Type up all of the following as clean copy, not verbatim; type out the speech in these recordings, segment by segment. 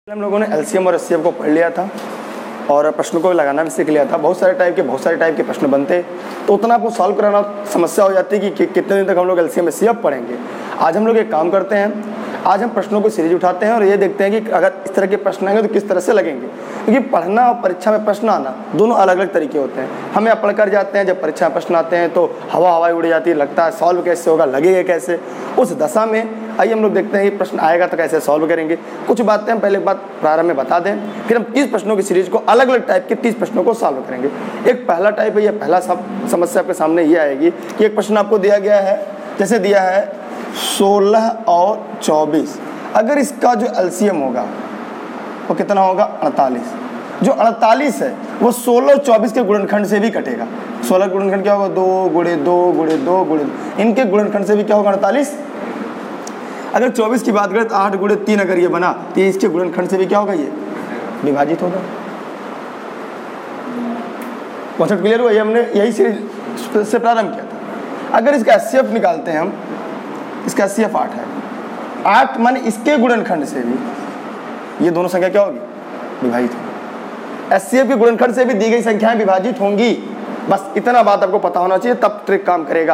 हम लोगों ने एलसीएम और एचसीएफ को पढ़ लिया था और प्रश्नों को लगाना भी सीख लिया था। बहुत सारे टाइप के प्रश्न बनते, तो उतना आपको सॉल्व कराना समस्या हो जाती है कि कितने दिन तक हम लोग एलसीएम एचसीएफ पढ़ेंगे। आज हम लोग एक काम करते हैं, आज हम प्रश्नों को सीरीज उठाते हैं और ये देखते हैं कि अगर इस तरह के प्रश्न आएंगे तो किस तरह से लगेंगे, क्योंकि पढ़ना और परीक्षा में प्रश्न आना दोनों अलग अलग तरीके होते हैं। हम यहाँ पढ़ कर जाते हैं, जब परीक्षा में प्रश्न आते हैं तो हवाई उड़ जाती है, लगता है सॉल्व कैसे होगा, लगेगा कैसे। उस दशा में आइए हम लोग देखते हैं कि प्रश्न आएगा तो कैसे सॉल्व करेंगे। कुछ बातें हम पहले एक बात प्रारंभ में बता दें, फिर हम 30 प्रश्नों की सीरीज को अलग अलग टाइप के 30 प्रश्नों को सॉल्व करेंगे। एक पहला टाइप है, ये पहला समस्या आपके सामने ये आएगी कि एक प्रश्न आपको दिया गया है, जैसे दिया है 16 और 24, अगर इसका जो एलसीएम होगा वो कितना होगा 48। जो 48 है वो 16 और 24 के गुणनखंड से भी कटेगा। 16 गुणनखंड क्या होगा 2 गुणे 2 गुणे 2 गुणे, इनके गुणनखंड से भी क्या होगा 48। अगर 24 की बात करें तो 8 गुणे 3 अगर ये बना तो इसके गुणनखंड से भी क्या होगा, ये विभाजित होगा। कॉन्सेप्ट क्लियर हुआ? ये हमने यही सीरीज से प्रारंभ किया था। अगर इसका एचसीएफ निकालते हैं हम, इसका एचसीएफ 8 है, 8 माने इसके गुणनखंड से भी ये दोनों संख्या क्या होगी, विभाजित होगी। एचसीएफ के गुणनखंड से भी दी गई संख्याएं विभाजित होंगी। बस इतना बात आपको पता होना चाहिए, तब ट्रिक काम करेगा।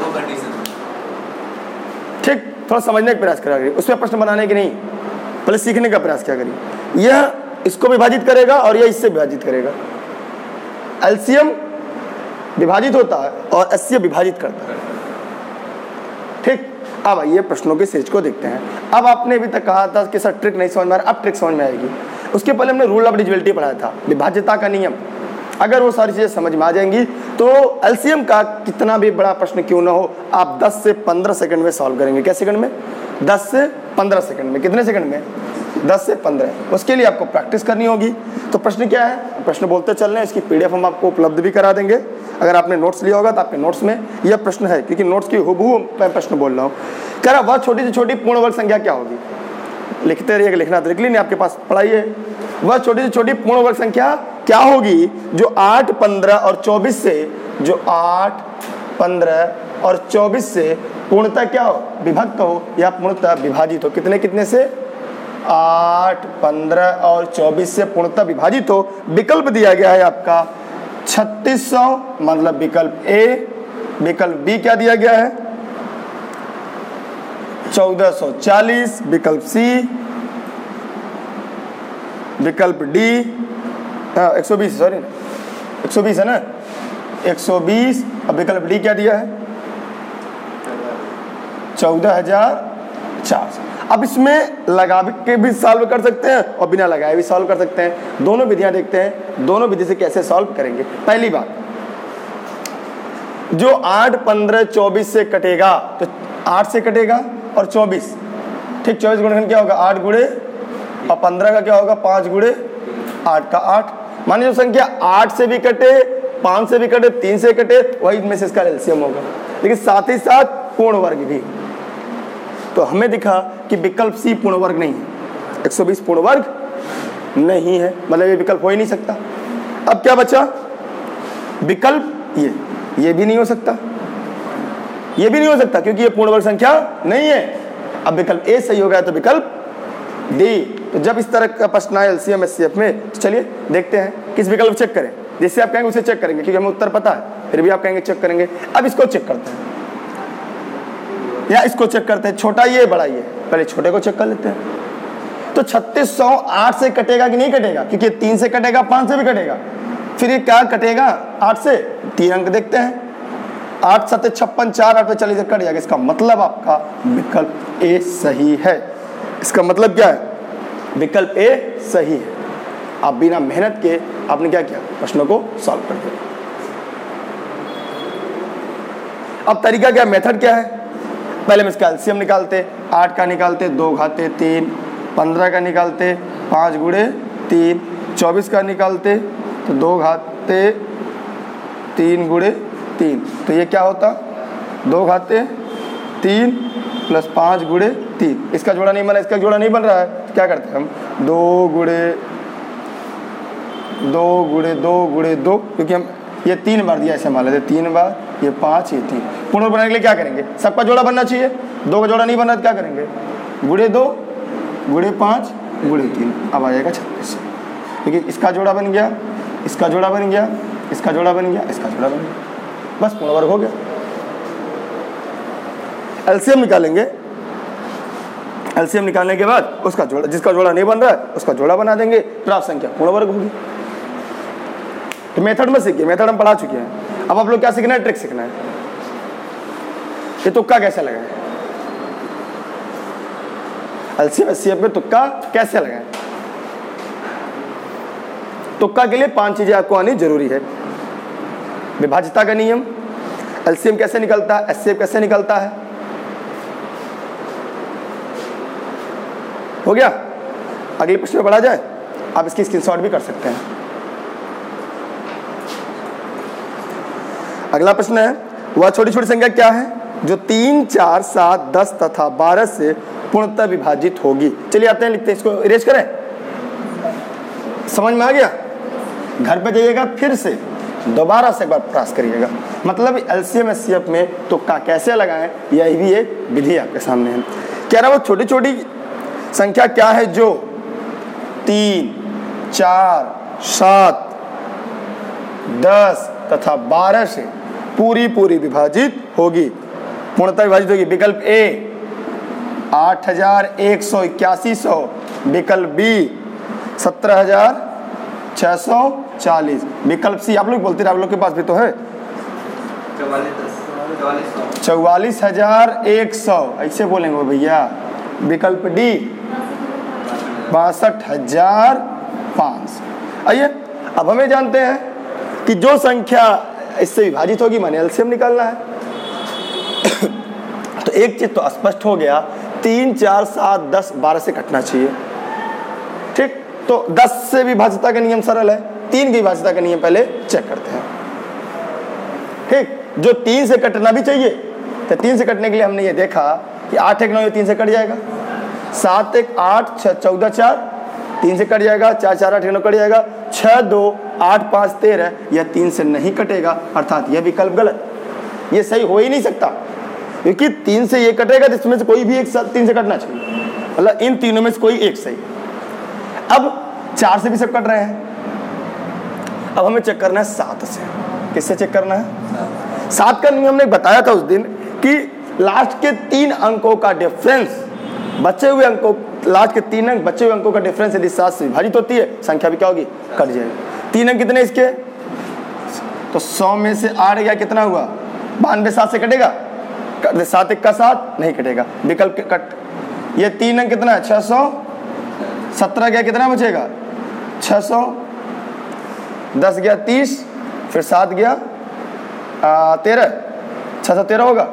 ठीक, थोड़ा समझने का प्रयास करा करिए, उसमें प्रश्न बनाने की नहीं, पहले सीखने का प्रयास क्या करिए। यह इसको विभाजित करेगा और यह इससे विभाजित करेगा। एलसीएम विभाजित होता है और एचसीएफ विभाजित करता है। ठीक, अब आइए प्रश्नों के सीरीज को देखते हैं। अब आपने अभी तक कहा था कि सर ट्रिक नहीं समझ में आ रहा, अब ट्रिक समझ में आएगी। उसके पहले हमने रूल ऑफ डिविजिबिलिटी पढ़ाया था, विभाज्यता का नियम। अगर वो सारी चीजें समझ में आ जाएंगी तो एलसीएम का कितना भी बड़ा प्रश्न क्यों ना हो, आप 10 से 15 सेकंड में सॉल्व करेंगे। क्या सेकंड में? 10 से 15 सेकंड में। कितने सेकंड में? 10 से 15। उसके लिए आपको प्रैक्टिस करनी होगी। तो प्रश्न क्या है, प्रश्न बोलते चल रहे हैं, इसकी पीडीएफ हम आपको उपलब्ध भी करा देंगे। अगर आपने नोट्स लिया होगा तो आपके नोट्स में यह प्रश्न है, क्योंकि नोट्स की हुबहू मैं प्रश्न बोल रहा हूँ। कह रहा वह छोटी से छोटी पूर्ण वर्ग संख्या क्या होगी। लिखते रहिए, लिखना तो लिख लीजिए, आपके पास पढ़ाइए। वह छोटी से छोटी पूर्ण वर्ग संख्या क्या होगी जो 8, 15 और 24 से, जो 8, 15 और 24 से पूर्णतः क्या हो, विभक्त हो या पूर्णतः विभाजित हो। कितने कितने से? 8, 15 और 24 से पूर्णतः विभाजित हो। विकल्प दिया गया है आपका 3600, मतलब विकल्प ए। विकल्प बी क्या दिया गया है 1440। विकल्प सी, विकल्प डी 120, सॉरी 120 है ना, 120। अब विकल्प डी क्या दिया है 14400। अब इसमें लगा के भी सॉल्व कर सकते हैं और बिना लगाए भी सॉल्व कर सकते हैं। दोनों विधियां देखते हैं, दोनों विधि से कैसे सॉल्व करेंगे। पहली बात, जो 8, 15, 24 से कटेगा तो 8 से कटेगा और 24। ठीक, 24 गुणनखंड क्या होगा 8 गुणे, और 15 का क्या होगा 5 गुणे 8 का 8। माने जो संख्या 8 से भी कटे, 5 से भी कटे, 3 से कटे, वही इनमें से इसका एलसीएम होगा। लेकिन साथ ही साथ पूर्ण वर्ग भी। तो हमें दिखा कि विकल्प सी पूर्ण वर्ग नहीं है, 120 पूर्ण वर्ग नहीं है, मतलब ये विकल्प हो ही नहीं सकता। अब क्या बचा, विकल्प ये भी नहीं हो सकता, ये भी नहीं हो सकता क्योंकि ये पूर्ण वर्ग संख्या नहीं है। अब विकल्प ए सही हो गया तो विकल्प डी। तो जब इस तरह का प्रश्न आए एलसीएम एचसीएफ में, तो चलिए देखते हैं किस विकल्प चेक करें। जैसे आप कहेंगे उसे चेक करेंगे, क्योंकि हमें उत्तर पता है, फिर भी आप कहेंगे चेक करेंगे। अब इसको चेक करते हैं या इसको चेक करते हैं, छोटा ये बड़ा ये, पहले छोटे को चेक कर लेते हैं। तो 3600 8 से कटेगा कि नहीं कटेगा, क्योंकि 3 से कटेगा, 5 से भी कटेगा। फिर ये क्या कटेगा 8 से, 3 अंक देखते हैं, 8 7 56, 4 8 पे 40 कट जाएगा। इसका मतलब आपका विकल्प ए सही है। इसका मतलब क्या है, विकल्प ए सही है। आप बिना मेहनत के आपने क्या किया, प्रश्नों को सॉल्व कर दिया। अब तरीका क्या, मेथड क्या है, पहले हम इसका एलसीएम निकालते, 8 का निकालते 2 घाते 3, 15 का निकालते 5 गुणे 3, 24 का निकालते तो 2 घाते 3 गुणे 3। तो ये क्या होता 2 घाते 3 प्लस 5 गुणे 3। इसका जोड़ा नहीं बना, इसका जोड़ा नहीं बन रहा है, तो क्या करते हैं हम 2 गुणे 2 गुणे 2, क्योंकि हम ये 3 बार दिया, ऐसे मान लेते 3 बार, ये 5, ये 3। पूर्ण बनाने के लिए क्या करेंगे, सबका जोड़ा बनना चाहिए, 2 का जोड़ा नहीं बना तो क्या करेंगे, गुणे 2 गुणे 5 गुणे 3, अब आ जाएगा 36। देखिए इसका जोड़ा बन गया, इसका जोड़ा बन गया, इसका जोड़ा बन गया, इसका जोड़ा बन गया, बस पूर्ण वर्ग हो गया। एलसीएम निकालेंगे, एलसीएम निकालने के बाद उसका जोड़ा, जिसका जोड़ा नहीं बन रहा है उसका जोड़ा बना देंगे, प्राप्त संख्या पूर्ण वर्ग होगी। तो मेथड में सीखिए, मेथड हम पढ़ा चुके हैं। अब आप लोग क्या सीखना है, ट्रिक सीखना है। ये तुक्का कैसे लगाएं, एलसीएम एचसीएफ में तुक्का कैसे लगाएं। तुक्का के लिए 5 चीजें आपको आनी जरूरी है। विभाज्यता का नियम, एलसीएम कैसे निकलता है, एचसीएफ कैसे निकलता है, हो गया। अगले प्रश्न में पढ़ा जाए, आप इसकी स्क्रीनशॉट भी कर सकते हैं। अगला प्रश्न है, वह छोटी छोटी संख्या क्या है जो 3, 4, 7, 10 तथा 12 से पूर्णतः विभाजित होगी। चलिए आते हैं, लिखते हैं, इसको इरेज करें। समझ में आ गया? घर पे जाइएगा, फिर से दोबारा से एक बार प्रयास करिएगा। मतलब एलसीएम एचसीएफ में तुक्का कैसे लगाएं, यही भी एक विधि आपके सामने है। कह रहा वो छोटी छोटी संख्या क्या है जो 3, 4, 7, 10 तथा 12 से पूरी विभाजित होगी, पूर्णतः विभाजित होगी। विकल्प ए 8181, विकल्प बी 17640, विकल्प सी, आप लोग बोलते रहे, आप लोग के पास भी तो है 44,100, ऐसे बोलेंगे भैया। विकल्प डी 62,500। आइए अब हमें जानते हैं कि जो संख्या इससे विभाजित होगी माने एलसीएम निकालना है। तो एक चीज तो स्पष्ट हो गया, 3, 4, 7, 10, 12 से कटना चाहिए। ठीक, तो 10 से विभाज्यता का नियम सरल है, 3 की विभाज्यता का नियम पहले चेक करते हैं। ठीक, जो 3 से कटना भी चाहिए, तो 3 से कटने के लिए हमने ये देखा कि 8 1 9 ये 3 से कट जाएगा, 7 1 8 6 14 4 3 से कट जाएगा, 4 4 8 9 कट जाएगा, 6 2 8 5 13 यह 3 से नहीं कटेगा, अर्थात यह विकल्प गलत, ये सही हो ही नहीं सकता, क्योंकि 3 से ये कटेगा, जिसमें से कोई भी एक 3 से कटना चाहिए, मतलब इन तीनों में से कोई एक सही है। अब 4 से भी सब कट रहे हैं, अब हमें चेक करना है 7 से। किससे चेक करना है? 7 का नियम हमने बताया था उस दिन कि लास्ट के 3 अंकों का डिफरेंस, बचे हुए अंकों, लास्ट के 3 अंक बचे हुए अंकों का डिफरेंस यदि 7 से विभाजित होती है, संख्या भी क्या होगी, कट जाएगी। 3 अंक कितने इसके, तो 100 में से 8 गया, कितना हुआ 92, 7 से कटेगा, 7 1 का 7 नहीं कटेगा, विकल्प कट। ये 3 अंक कितना है 600, 17 गया, कितना बचेगा 600, 10 गया 30, फिर 7 गया 13, 613 होगा,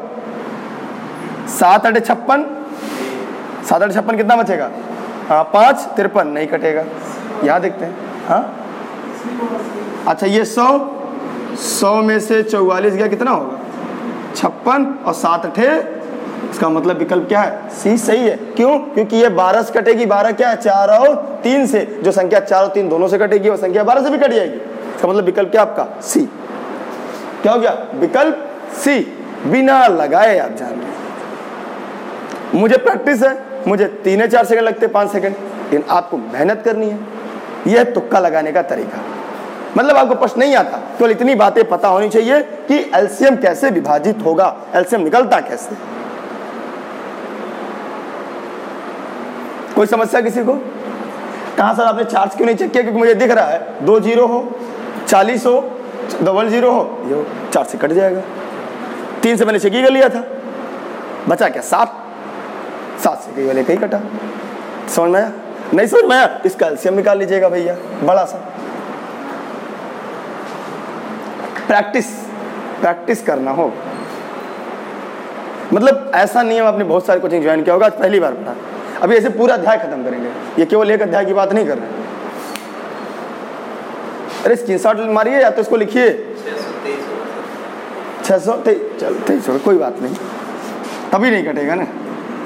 7 8 56, 7 8 56 कितना बचेगा, 5 53 नहीं कटेगा। यहाँ देखते हैं, हाँ अच्छा, ये 100 में से 44 गया, कितना होगा 56, और 7 8, इसका मतलब विकल्प क्या है, सी सही है। क्यों? क्योंकि ये 12 से कटेगी, 12 क्या है 4 और 3 से, जो संख्या 4 और 3 दोनों से कटेगी वो संख्या 12 से भी कट जाएगी, इसका मतलब विकल्प क्या आपका सी। क्या हो गया, विकल्प सी, बिना लगाए आप जान रहे। मुझे प्रैक्टिस है, मुझे 3 4 सेकंड लगते 5 सेकंड, लेकिन आपको मेहनत करनी है। यह तुक्का लगाने का तरीका, मतलब आपको प्रश्न नहीं आता, केवल इतनी बातें पता होनी चाहिए कि एलसीएम कैसे विभाजित होगा, एलसीएम निकलता कैसे। कोई समस्या किसी को? कहाँ सर आपने चार्ज क्यों नहीं चेक किया? क्योंकि मुझे दिख रहा है 2 0 हो, 40 हो, 00 हो, ये 4 से कट जाएगा। 3 से मैंने चेक ही कर लिया था, बचा क्या 7 से कई वाले कहीं कटा। समझ में आया? नहीं समझ में आया? इसका एलसीएम निकाल लीजिएगा भैया, बड़ा सा। प्रैक्टिस करना हो, मतलब ऐसा नियम आपने बहुत सारी कोचिंग ज्वाइन किया होगा, आज पहली बार पढ़ा। अभी ऐसे पूरा अध्याय खत्म करेंगे, ये केवल एक अध्याय की बात नहीं कर रहे। अरे स्क्रीनशॉट मारिए या तो इसको लिखिए 623, चल 23, कोई बात नहीं, तभी नहीं कटेगा ना।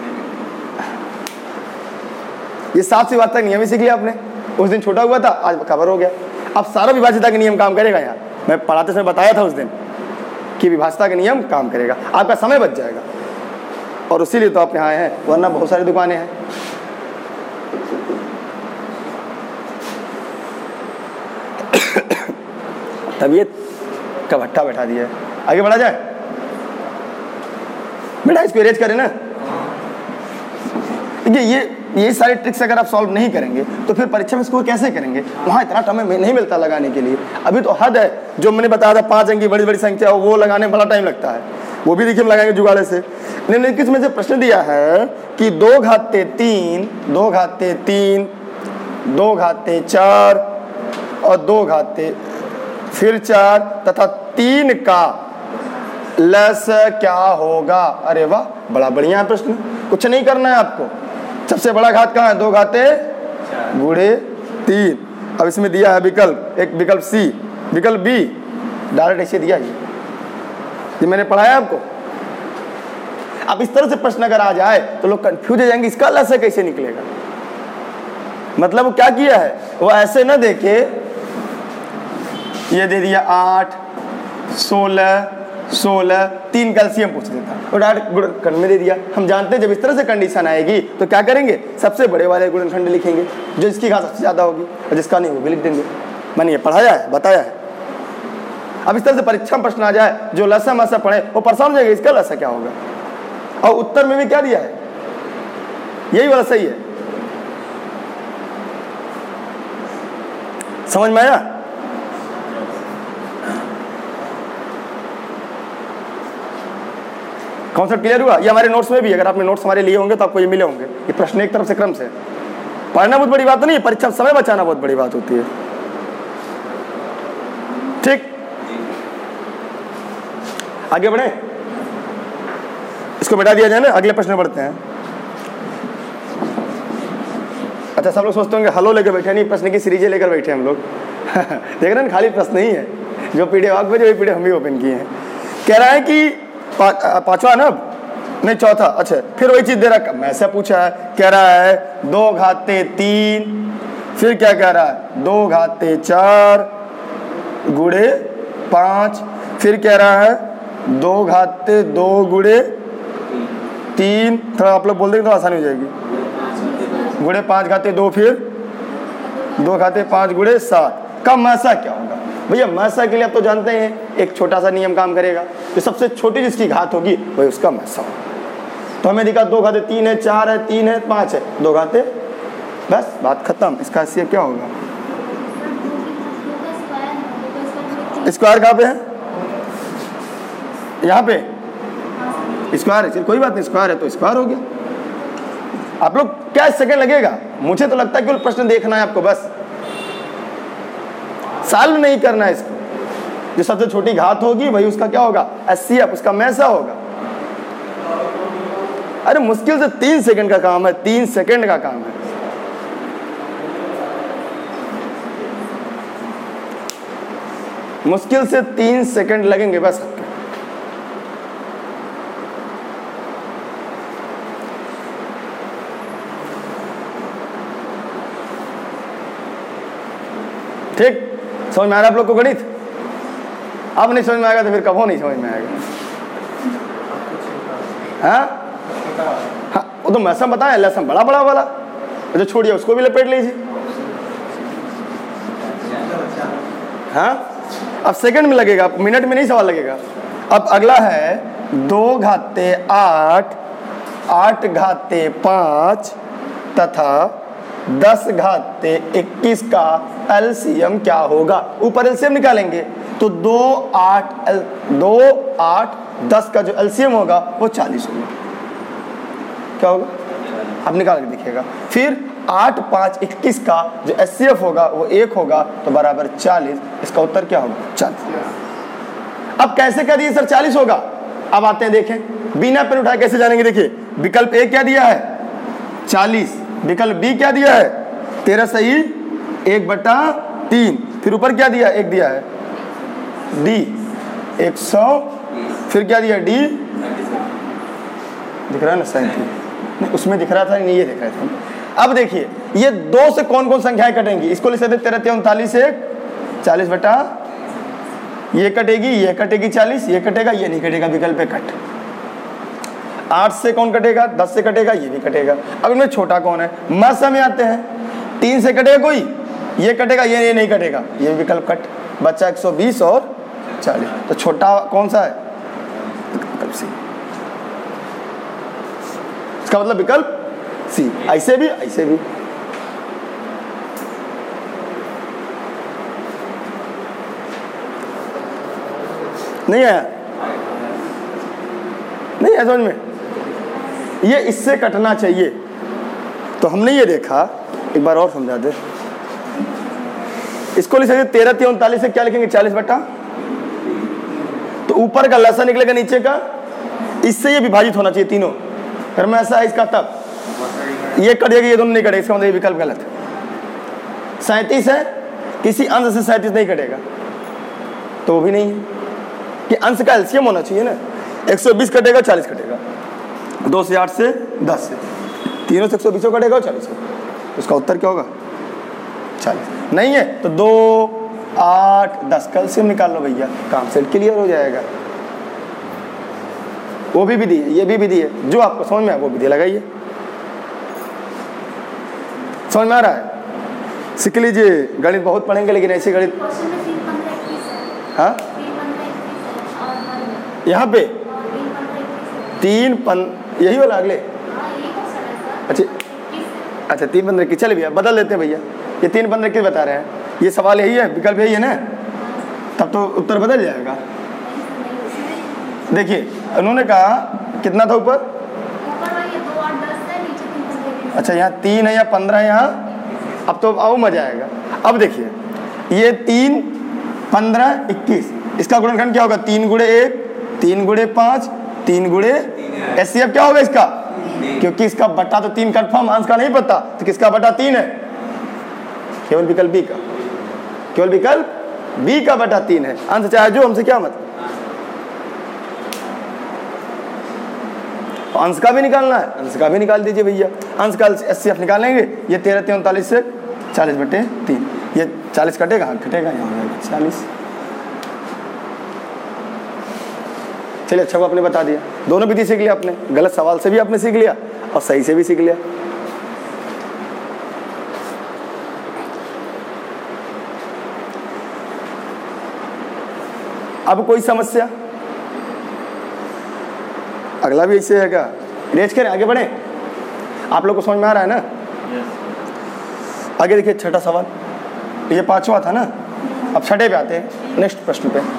ये 7 से बात तक नियम ही सीख लिया आपने, उस दिन छोटा हुआ था, आज कवर हो गया। अब सारा विभाज्यता का नियम काम करेगा यार, मैं पढ़ाते समय बताया था उस दिन कि विभाज्यता का नियम काम करेगा, आपका समय बच जाएगा, और इसीलिए तो आप यहाँ आए हैं, वरना बहुत सारी दुकानें हैं। तबीयत का भट्टा बैठा दिया है। आगे बढ़ा जाए बेटा, इसको इरेज करें ना। देखिए ये सारी ट्रिक्स अगर आप सॉल्व नहीं करेंगे तो फिर परीक्षा में स्कोर कैसे करेंगे? वहाँ इतना टाइम नहीं मिलता लगाने के लिए। अभी तो हद है, जो मैंने बताया था 5 अंक की बड़ी बड़ी संख्या वो लगाने में बड़ा टाइम लगता है, वो भी देखिए हम लगाएंगे जुगाड़े से। निम्नलिखित में से प्रश्न दिया है कि 2 घाते 3, 2 घाते 3, 2 घाते 4 और 2 घाते फिर 4 तथा 3 का लसाअ क्या होगा? अरे वाह, बड़ा बढ़िया है प्रश्न, कुछ नहीं करना है आपको। सबसे बड़ा घात कहाँ है? 2 घाते गुणे 3। अब इसमें दिया है विकल्प, एक विकल्प सी, विकल्प बी, डायरेक्ट ऐसे दिया ये मैंने पढ़ाया आपको। अब इस तरह से प्रश्न अगर आ जाए तो लोग कंफ्यूज हो जाएंगे, इसका लसाअ कैसे निकलेगा? मतलब वो क्या किया है, वो ऐसे ना देखे ये दे दिया 8, 16, 3 कैल्शियम पूछ देता, तो डायरेक्ट गुणनखंड में दे दिया। हम जानते हैं जब इस तरह से कंडीशन आएगी तो क्या करेंगे, सबसे बड़े वाले गुणनखंड लिखेंगे जो इसकी घात सबसे ज्यादा होगी, और जिसका नहीं वो भी लिख देंगे। मैंने ये पढ़ाया है, बताया है। अब इस तरह से परीक्षा में प्रश्न आ जाए, जो लसाअ मसाअ पढ़े वो परेशान हो जाएगा, इसका लसाअ क्या होगा। और उत्तर में भी क्या दिया है, यही वाला सही है। समझ में आया? कॉन्सेप्ट क्लियर हुआ? ये हमारे नोट्स में भी, अगर आपने नोट्स हमारे लिए होंगे तो आपको ये मिले होंगे। ये प्रश्न एक तरफ से क्रम से पढ़ना बहुत बड़ी बात नहीं है, परीक्षा समय बचाना बहुत बड़ी बात होती है। ठीक, आगे बढ़े, इसको बैठा दिया जाए ना, अगले प्रश्न बढ़ते हैं। अच्छा, सब लोग सोचते होंगे हलो लेकर बैठे, नहीं, प्रश्न की सीरीजें लेकर बैठे हम लोग। देख रहे हैं, खाली प्रश्न नहीं है, जो पीडीएफ आप भेजे वही पीडीएफ हम भी ओपन किए हैं। कह रहा है कि पांचवा ना, नहीं चौथा, अच्छा फिर वही चीज दे रहा है, ऐसा पूछा है, कह रहा है 2 घाते 3, फिर क्या कह रहा है 2 घाते 4 गुणे 5, फिर कह रहा है 2 घाते 2 गुणे 3, थोड़ा आप लोग बोल देंगे तो आसानी हो जाएगी, गुणे 5 घाते 2, फिर 2 घाते 5 गुणे 7 का मसाअ क्या होगा? भैया मसाअ के लिए आप तो जानते हैं एक छोटा सा नियम काम करेगा, जो सबसे छोटी जिसकी घात होगी वही उसका मसाअ होगा। तो हमें दिखा 2 घाते 3 है, 4 है, 3 है, 5 है, 2 घाते, बस बात खत्म। इसका हसीब क्या होगा? स्क्वायर कहाँ पे है? यहाँ पे स्क्वायर है, कोई बात नहीं, स्क्वायर है तो स्क्वायर हो गया। आप लोग क्या सेकंड लगेगा? मुझे तो लगता है केवल प्रश्न देखना है आपको, बस सॉल्व नहीं करना है इसको। जो सबसे छोटी घात होगी वही उसका क्या होगा? HCF, उसका मसाअ होगा। अरे मुश्किल से 3 सेकंड का काम है, 3 सेकंड का काम है। मुश्किल से 3 सेकंड लगेंगे बस। ठीक, समझ में आ रहा है आप लोग को गणित? अब नहीं समझ में आएगा तो फिर कब नहीं समझ में आएगा। हाँ हाँ, वो तो मसाअ बताया, लसाअ बड़ा बड़ा वाला, जो छोड़िए उसको भी लपेट लीजिए। हाँ, अब सेकंड में लगेगा, मिनट में नहीं सवाल लगेगा। अब अगला है 2 घाते 8, 8 घाते 5 तथा 10 घाते 21 का एलसीएम क्या होगा? ऊपर एलसीएम निकालेंगे तो 2, 8, 10 का जो एलसीएम होगा वो 40 होगा। क्या होगा? अब निकाल के देखिएगा। फिर 8, 5, 21 का जो एचसीएफ होगा वो 1 होगा, तो बराबर 40। इसका उत्तर क्या होगा? 40। अब कैसे कह दिए सर 40 होगा? अब आते हैं देखें, बिना पेन उठाए कैसे जानेंगे? देखिए, विकल्प ए क्या दिया है? 40। विकल्प बी क्या दिया है? 13 सही 1/3। फिर ऊपर क्या दिया? 1 दिया है। डी 100। फिर क्या दिया? डी दिख रहा है ना? 37। नहीं, उसमें दिख रहा था नहीं, ये दिख रहा था। अब देखिए, ये 2 से कौन कौन संख्याएं कटेंगी? इसको लिख सकते 13 39 से 40 बटा, ये कटेगी, ये कटेगी 40, ये कटेगा, ये नहीं कटेगा, विकल्प पे कट। 8 से कौन कटेगा? 10 से कटेगा, ये भी कटेगा। अब इनमें छोटा कौन है? मसाअ में आते हैं। 3 से कटेगा कोई? ये कटेगा, ये नहीं कटेगा, ये विकल्प कट, बच्चा 120 और 40। तो छोटा कौन सा है? विकल्प सी। इसका मतलब विकल्प सी। ऐसे भी ऐसे भी। नहीं आया? नहीं है समझ में? ये इससे कटना चाहिए। तो हमने ये देखा, एक बार और समझा दे। इसको लिख सकते 13 3 39 से क्या लिखेंगे? 40 बटा, तो ऊपर का लसा निकलेगा नीचे का, इससे ये विभाजित होना चाहिए तीनों। अगर मैं ऐसा है इसका तब ये कटेगा, ये दोनों नहीं कटेगा, इसका मतलब ये विकल्प गलत है। 37 है, किसी अंश से 37 नहीं कटेगा, तो वो भी नहीं है कि अंश का एलसीएम होना चाहिए ना। 120 कटेगा, 40 कटेगा, 2 से 8 से 10 से, तीनों से 120 कटेगा और 40। उसका उत्तर क्या होगा? 40 नहीं है तो 2 8 10 का एलसीएम निकाल लो भैया, काम सेट क्लियर हो जाएगा। वो भी विधि है, ये भी विधि है, जो आपको समझ में आए वो विधि लगाइए। समझ में आ रहा है? सीख लीजिए। गणित बहुत पढ़ेंगे लेकिन ऐसे गणित, हाँ यहाँ पे 3 यही वाला अगले, अच्छा 3 15 की, चले भैया बदल देते हैं भैया, ये 3 15 की बता रहे हैं, ये सवाल यही है, विकल्प यही है ना, तब तो उत्तर बदल जाएगा। देखिए उन्होंने कहा कितना था ऊपर? अच्छा यहाँ 3 है या 15 है यहाँ, अब तो आओ मजा आएगा। अब देखिए ये 3 15 21, इसका गुणनखंड क्या होगा? 3 गुणे 1 3 गुणे 5 3 गुणे एचसीएफ क्या होगा इसका? क्योंकि इसका बटा तो 3 कंफर्म, अंश का नहीं पता, तो किसका बटा 3 है? केवल विकल्प बी का, केवल विकल्प बी का बटा 3 है। अंश चाहे जो, हमसे क्या मतलब? अंश का भी निकालना है, अंश का भी निकाल दीजिए भैया। अंश का एचसीएफ निकालेंगे, ये 13 3 39 से 40 बटे 3, ये 40 कटेगा, घटेगा, यहाँ हो जाएगा 40। चलिए अच्छा को आपने बता दिया, दोनों विधि सीख लिया आपने, गलत सवाल से भी आपने सीख लिया और सही से भी सीख लिया। अब कोई समस्या? अगला भी ऐसे है क्या? रेज करें, आगे बढ़े? आप लोग को समझ में आ रहा है ना? आगे देखिए छठा सवाल, ये 5वां था ना, अब छठे पे आते हैं, नेक्स्ट प्रश्न पे।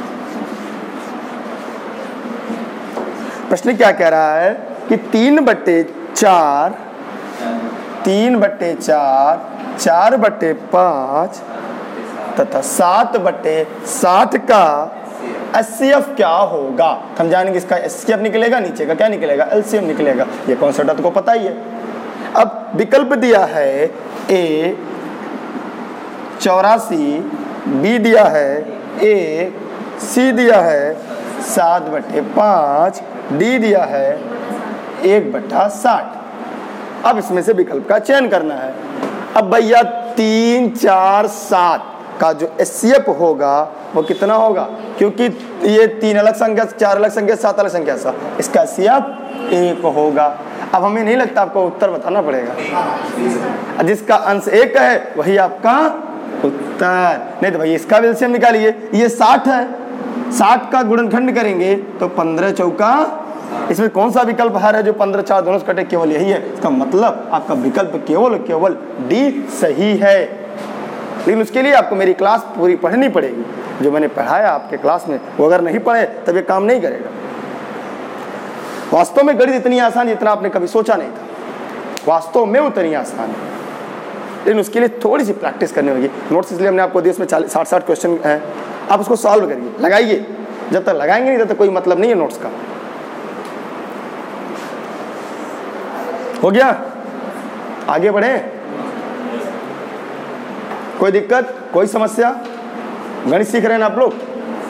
प्रश्न क्या कह रहा है कि 3/4 4/5 तथा 7/60 का एचसीएफ क्या होगा? हम जानेंगे इसका एचसीएफ निकलेगा, नीचे का क्या निकलेगा? एलसीएम निकलेगा। ये कॉन्सेप्ट आपको पता ही है। अब विकल्प दिया है ए 84, बी दिया है 1, सी दिया है 7/5, डी दिया है 1/60। अब इसमें से विकल्प का चयन करना है। अब भैया 3 4 7 का जो एचसीएफ होगा वो कितना होगा? क्योंकि ये 3 अलग संख्या, 4 अलग संख्या, 7 अलग संख्या, सा इसका एचसीएफ 1 होगा। अब हमें नहीं लगता, आपको उत्तर बताना पड़ेगा। जिसका अंश 1 है वही आपका उत्तर, नहीं तो भाई इसका एलसीएम निकालिए। ये 60 है, 60 का गुणनखंड करेंगे तो 15 चौका, इसमें कौन सा विकल्प हर है जो 15 4 दोनों से कटे? केवल यही है। इसका मतलब आपका विकल्प केवल डी सही है। लेकिन उसके लिए आपको मेरी क्लास पूरी पढ़नी पड़ेगी, जो मैंने पढ़ाया आपके क्लास में, वो अगर नहीं पढ़े तब ये काम नहीं करेगा। वास्तव में गणित इतनी आसान जितना आपने कभी सोचा नहीं था, वास्तव में उतनी आसान है, लेकिन उसके लिए थोड़ी सी प्रैक्टिस करनी होगी। नोट्स इसलिए हमने आपको दिए, इसमें 60 क्वेश्चन हैं, आप उसको सॉल्व करिए, लगाइए। जब तक लगाएंगे नहीं तब तक कोई मतलब नहीं है नोट्स का। हो गया? आगे बढ़े? कोई दिक्कत, कोई समस्या? गणित सीख रहे हैं ना आप लोग?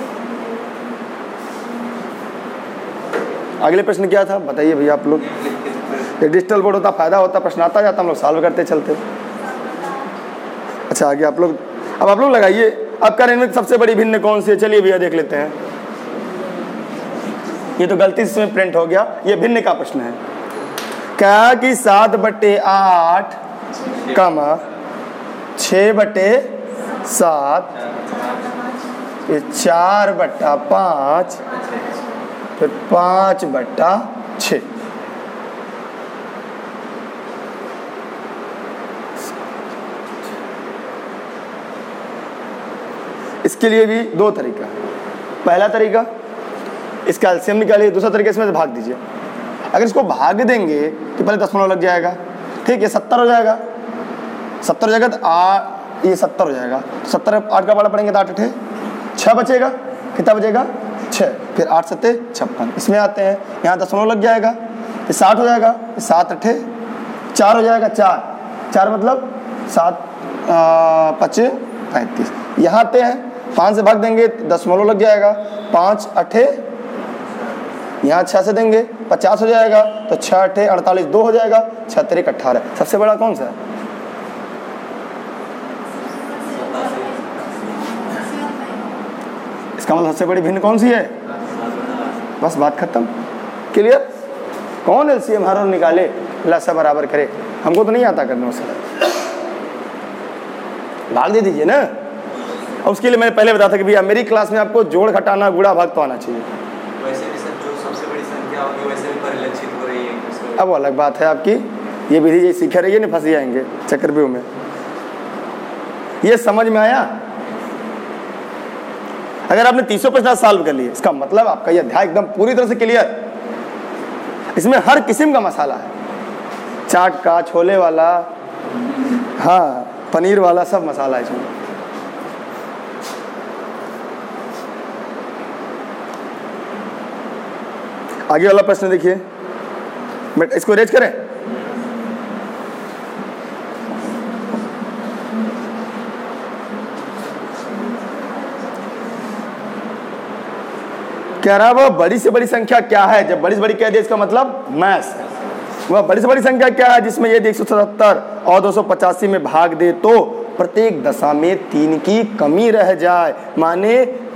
अगले प्रश्न क्या था बताइए भैया आप लोग। ये डिजिटल बोर्ड होता, फायदा होता, प्रश्न आता जाता, हम लोग सॉल्व करते चलते। अच्छा आगे आप लोग, अब आप लोग लगाइए। आपका इनमें सबसे बड़ी भिन्न कौन सी है? चलिए भैया देख लेते हैं। ये तो गलती से इसमें प्रिंट हो गया, ये भिन्न का प्रश्न है। क्या कि 7/8 6/6 7, ये 4/5, फिर 5/6। इसके लिए भी दो तरीका है। पहला तरीका इसका एलसीएम निकालिए, दूसरा तरीका इसमें से भाग दीजिए। अगर इसको भाग देंगे तो पहले दशमलव लग जाएगा, ठीक है, 70 हो जाएगा। 70 हो जाएगा तो ये 70 हो जाएगा। 70 8 का पाड़ा पड़ेंगे तो 8 8 6 बचेगा। कितना बचेगा? 6। फिर 8 7 56। इसमें आते हैं, यहाँ दशमलव लग जाएगा तो 60 हो जाएगा। 7 8 4 हो जाएगा। 4 मतलब 7 5 35। यहाँ आते हैं, 5 से भाग देंगे दशमलव लग जाएगा। 5 8 यहाँ 6 से देंगे 50 हो जाएगा। तो 6 8 48 2 हो जाएगा। 6 3 18। सबसे बड़ा कौन सा है? इसका मतलब सबसे बड़ी भिन्न कौन सी है? बस बात खत्म। क्लियर? कौन एलसीएम हर और निकाले लसा बराबर करे? हमको तो नहीं आता करने उसका, भाग दे दीजिए ना। और उसके लिए मैंने पहले बताया था कि भैया मेरी क्लास में आपको जोड़ घटाना गुणा भाग तो आना चाहिए। वैसे भी सर जो सबसे बड़ी संख्या होगी वैसे भी परिलक्षित हो रही है। अब अलग बात है आपकी, ये विधि ये सीख रही है, नहीं फंस जाएंगे चक्रव्यूह में। ये समझ में आया? अगर आपने 350 सॉल्व कर लिए, इसका मतलब आपका ये अध्याय एकदम पूरी तरह से क्लियर। इसमें हर किस्म का मसाला है, चाट का, छोले वाला, हाँ पनीर वाला, सब मसाला है इसमें। आगे वाला प्रश्न देखिए, बट इसको रेज करें। कह रहा वह बड़ी से बड़ी संख्या क्या है? जब बड़ी से बड़ी कह दिया इसका मतलब मैथ्स है। वह बड़ी से बड़ी संख्या क्या है जिसमें यदि 177 और 285 में भाग दे तो प्रत्येक दशा में 3 की कमी रह जाए। माने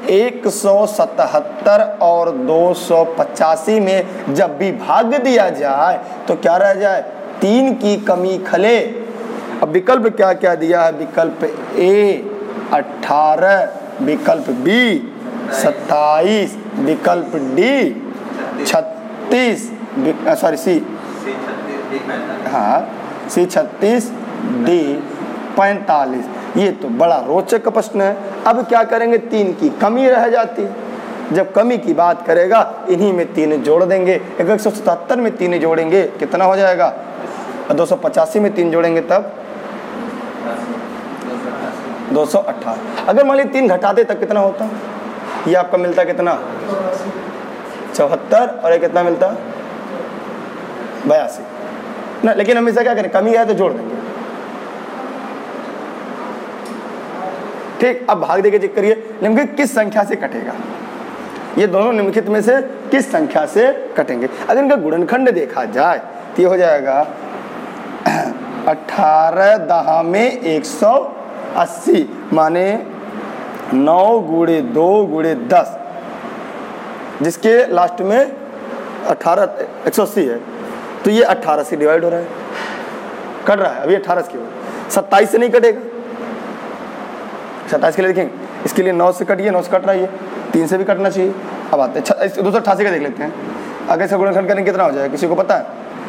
177 और 285 में जब भी भाग दिया जाए तो क्या रह जाए? 3 की कमी खले। अब विकल्प क्या क्या दिया है? विकल्प ए 18, विकल्प बी 27, विकल्प डी 36, सॉरी सी, हाँ सी 36, डी 45। ये तो बड़ा रोचक प्रश्न है। अब क्या करेंगे? 3 की कमी रह जाती है। जब कमी की बात करेगा इन्हीं में 3 जोड़ देंगे। 177 में 3 जोड़ेंगे कितना हो जाएगा? 285 में 3 जोड़ेंगे तब 218। अगर मान लीजिए 3 घटाते तब कितना होता? ये आपका मिलता कितना? 74 और ये कितना मिलता? 82 ना। लेकिन हमेशा क्या करें? कमी है तो जोड़ देंगे। ठीक, अब भाग दे के चेक करिए निम्नलिखित किस संख्या से कटेगा। ये दोनों निम्नलिखित में से किस संख्या से कटेंगे? अगर इनका गुणनखंड देखा जाए तो ये हो जाएगा 18 दहा में 180, माने 9 गुणे 2 गुणे 10, जिसके लास्ट में 18 180 है। तो ये 18 से डिवाइड हो रहा है, कट रहा है। अभी 18 की 27 से नहीं कटेगा। 27 के लिए देखेंगे, इसके लिए 9 से कटिए, 9 से कट रहा है, 3 से भी कटना चाहिए। अब आते हैं 288 का देख लेते हैं। आगे से गुणनखंड करेंगे कितना हो जाएगा? किसी को पता है?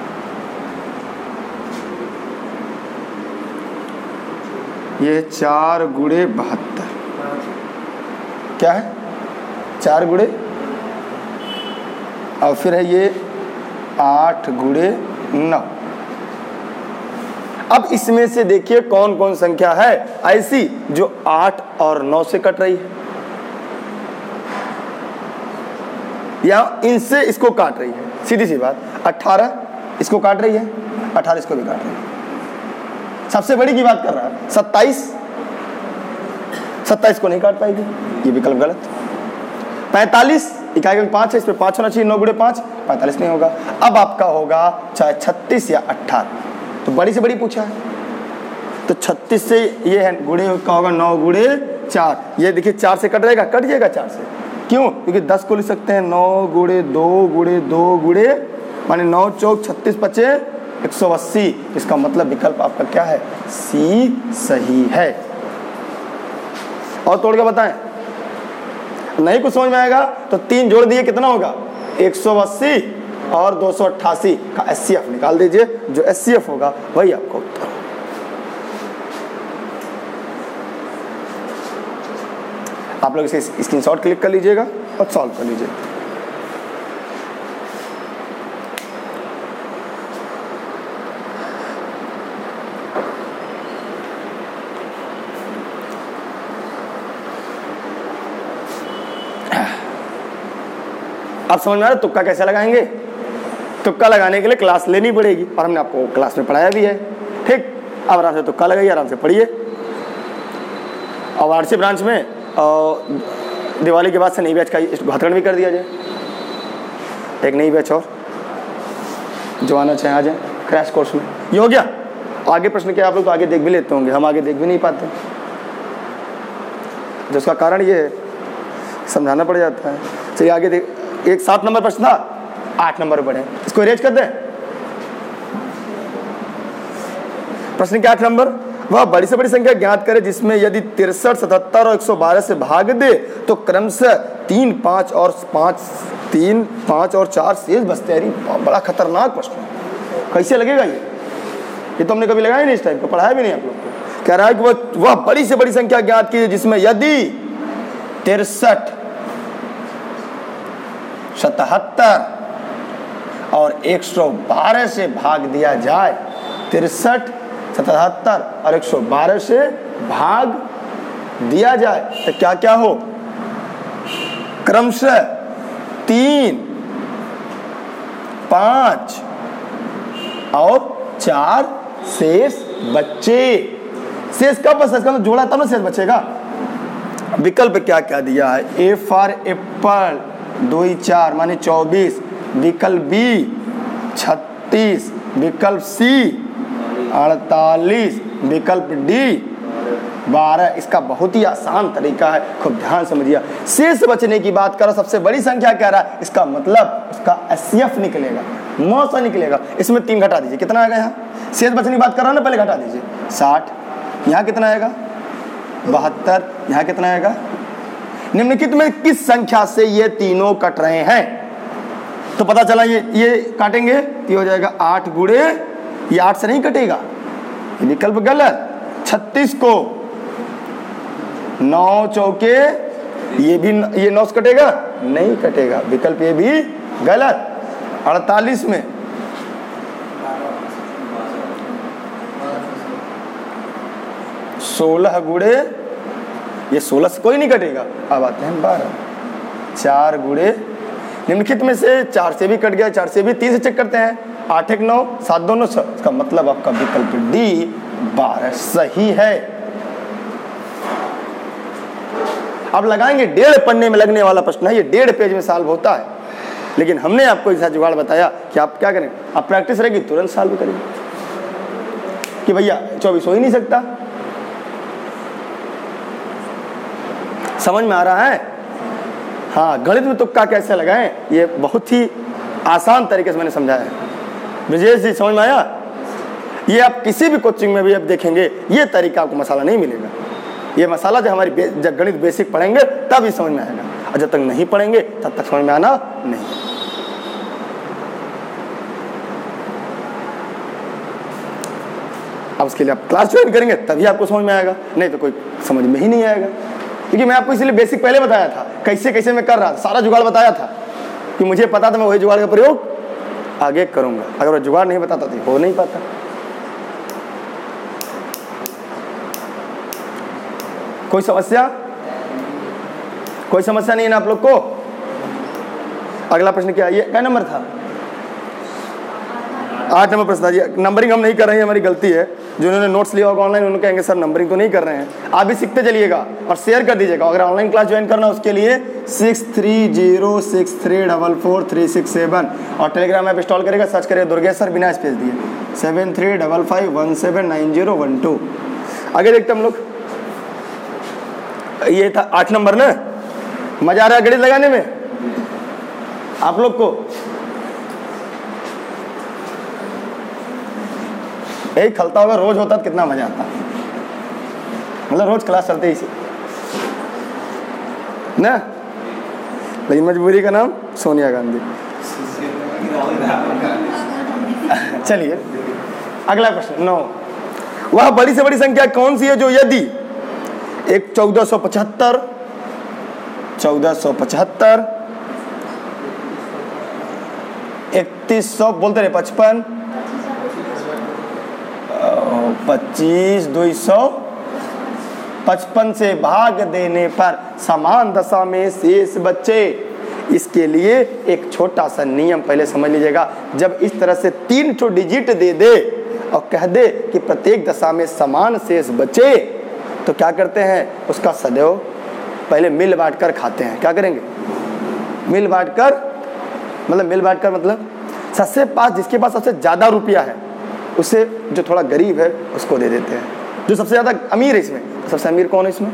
ये 4 गुणे 72 क्या है? 4 गुणे और फिर है ये 8 गुणे 9। अब इसमें से देखिए कौन कौन संख्या है ऐसी जो 8 और 9 से कट रही है, या इनसे इसको काट रही है। सीधी सी बात, 18 इसको काट रही है, 18 इसको भी काट रही है। सबसे बड़ी की बात कर रहा है 27 को नहीं काट पाएगी, ये विकल्प गलत। 45 इकाई में 5 है, इस पे 5 होना चाहिए। 9 गुणे 5 45 नहीं होगा। अब आपका होगा चाहे 36 या 18, तो बड़ी से बड़ी पूछा है तो 36 से ये है गुणे का होगा 9 गुणे 4। ये देखिए 4 से कट जाएगा, कट जाएगा 4 से। क्यों? क्योंकि 10 को लिख सकते हैं 9 गुणे 2 गुणे 2 गुणे, माने 9 चौक 36 पचे 180। इसका मतलब विकल्प आपका क्या है? सी सही है। और तोड़ के बताएं। नहीं कुछ समझ में आएगा तो 3 जोड़ दिए कितना होगा 180 और 288 का HCF निकाल दीजिए, जो HCF होगा वही आपका उत्तर। आप लोग इसे स्क्रीनशॉट क्लिक कर लीजिएगा और सॉल्व कर लीजिए। आप समझ में आ रहा है तुक्का कैसे लगाएंगे? तुक्का लगाने के लिए क्लास लेनी पड़ेगी और हमने आपको क्लास में पढ़ाया भी है। ठीक, अब आराम से तुक्का लगाइए, आराम से पढ़िए। और वार्षिक ब्रांच में दिवाली के बाद से नई बैच का उद्घाटन भी कर दिया जाए। एक नई बैच और जो आना चाहे आ जाए क्रैश कोर्स में। ये हो गया। आगे प्रश्न क्या आप लोग तो आगे देख भी लेते होंगे, हम आगे देख भी नहीं पाते, जिसका कारण ये है समझाना पड़ जाता है। चलिए आगे देख। एक 7 नंबर प्रश्न था, 8 नंबर बढ़े, इसको अरेंज कर दें। प्रश्न के 8 नंबर, वह बड़ी से बड़ी संख्या ज्ञात करे जिसमें यदि 63, 77 और 112 से भाग दे तो क्रमशः 3, 5 और 4 शेष बचते हैं। बड़ा खतरनाक प्रश्न है, कैसे लगेगा ये तो हमने कभी लगाया नहीं, इस टाइप का पढ़ाया भी नहीं आप लोग को। कह रहा है कि वह बड़ी से बड़ी संख्या ज्ञात कीजिए जिसमें यदि 63, 77 और 112 से भाग दिया जाए। 63, 77 और 112 से भाग दिया जाए तो क्या क्या हो? क्रमशः 3, 5 और 4 शेष बच्चे। शेष कब बचा? इसका तो जोड़ा तब ना शेष बचेगा। विकल्प क्या क्या दिया है? ए फॉर एप्पल 2, 4 माने 24, विकल्प बी 36, विकल्प सी 48, विकल्प डी 12। इसका बहुत ही आसान तरीका है, खूब ध्यान समझिए। शेष बचने की बात करो, सबसे बड़ी संख्या कह रहा है, इसका मतलब उसका HCF निकलेगा, मौसा निकलेगा। इसमें 3 घटा दीजिए, कितना आएगा? यहाँ शेष बचने की बात कर रहा हूं ना, पहले घटा दीजिए। 60, यहाँ कितना आएगा? 72, यहाँ कितना आएगा? निम्नलिखित में किस संख्या से ये तीनों कट रहे हैं? तो पता चला ये काटेंगे तो हो जाएगा 8 गुणे, ये 8 से नहीं कटेगा, विकल्प गलत। 36 को 9 चौके, ये 9 से कटेगा? नहीं कटेगा, विकल्प ये भी गलत। 48 में 16 गुणे, ये 16 से कोई नहीं कटेगा। अब आते हैं 12, 4 गुणे, निम्नलिखित में से 4 से भी कट गया, 4 से भी, 3 से चेक करते हैं। 8 1 9, 7 2 9 6, इसका मतलब आपका विकल्प डी 12 सही है। अब लगाएंगे 1.5 पन्ने में लगने वाला प्रश्न है, ये 1.5 पेज में सॉल्व होता है, लेकिन हमने आपको ऐसा जुगाड़ बताया कि आप क्या करें, आप प्रैक्टिस रहेगी तुरंत सॉल्व करेंगे कि भैया 24 हो ही नहीं सकता। समझ में आ रहा है? हाँ, गणित में तुक्का कैसे लगाएं ये बहुत ही आसान तरीके से मैंने समझाया है। विजय जी समझ में आया? ये आप किसी भी कोचिंग में भी आप देखेंगे ये तरीका आपको मसाला नहीं मिलेगा। ये मसाला जब हमारी जब गणित बेसिक पढ़ेंगे तब ही समझ में आएगा, और जब तक नहीं पढ़ेंगे तब तक समझ में आना नहीं। अब उसके लिए आप क्लास ज्वाइन करेंगे तभी आपको समझ में आएगा, नहीं तो कोई समझ में ही नहीं आएगा। क्योंकि मैं आपको इसलिए बेसिक पहले बताया था, कैसे कैसे मैं कर रहा था, सारा जुगाड़ बताया था कि मुझे पता था मैं वही जुगाड़ का प्रयोग आगे करूंगा। अगर वो जुगाड़ नहीं बताता तो हो नहीं पाता। कोई समस्या? कोई समस्या नहीं है ना आप लोग को? अगला प्रश्न क्या है? ये क्या नंबर था? 8 नंबर प्रश्न था। नंबरिंग हम नहीं कर रहे हैं, हमारी गलती है। जिन्होंने नोट्स लिया होगा ऑनलाइन उन्होंने कहेंगे सर नंबरिंग तो नहीं कर रहे हैं। आप भी सीखते चलिएगा और शेयर कर दीजिएगा। अगर ऑनलाइन क्लास ज्वाइन करना उसके लिए 6306344367 और टेलीग्राम ऐप इंस्टॉल करेगा, सर्च करेगा दुर्गेश सर, बिना स्पेस दिए 7355179012। आगे देखते हम लोग। ये था 8 नंबर ना। मजा आ रहा है गणित लगाने में आप लोग को? यही खलता होगा, रोज होता तो कितना मजा आता, मतलब रोज क्लास चलते ही। ना, लेकिन मजबूरी का नाम सोनिया गांधी। चलिए अगला प्रश्न 9, वह बड़ी से बड़ी संख्या कौन सी है जो यदि एक 1475 3100 बोलते रहे 55 25 255 से भाग देने पर समान दशा में शेष बचे। इसके लिए एक छोटा सा नियम पहले समझ लीजिएगा। जब इस तरह से 3 ठो डिजिट दे दे और कह दे कि प्रत्येक दशा में समान शेष बचे, तो क्या करते हैं, उसका सदैव पहले मिल बांट कर खाते हैं। क्या करेंगे, मिल बांट कर मतलब सबसे पास, जिसके पास सबसे ज़्यादा रुपया है उसे, जो थोड़ा गरीब है उसको दे देते हैं। जो सबसे ज़्यादा अमीर है इसमें, सबसे अमीर कौन है इसमें,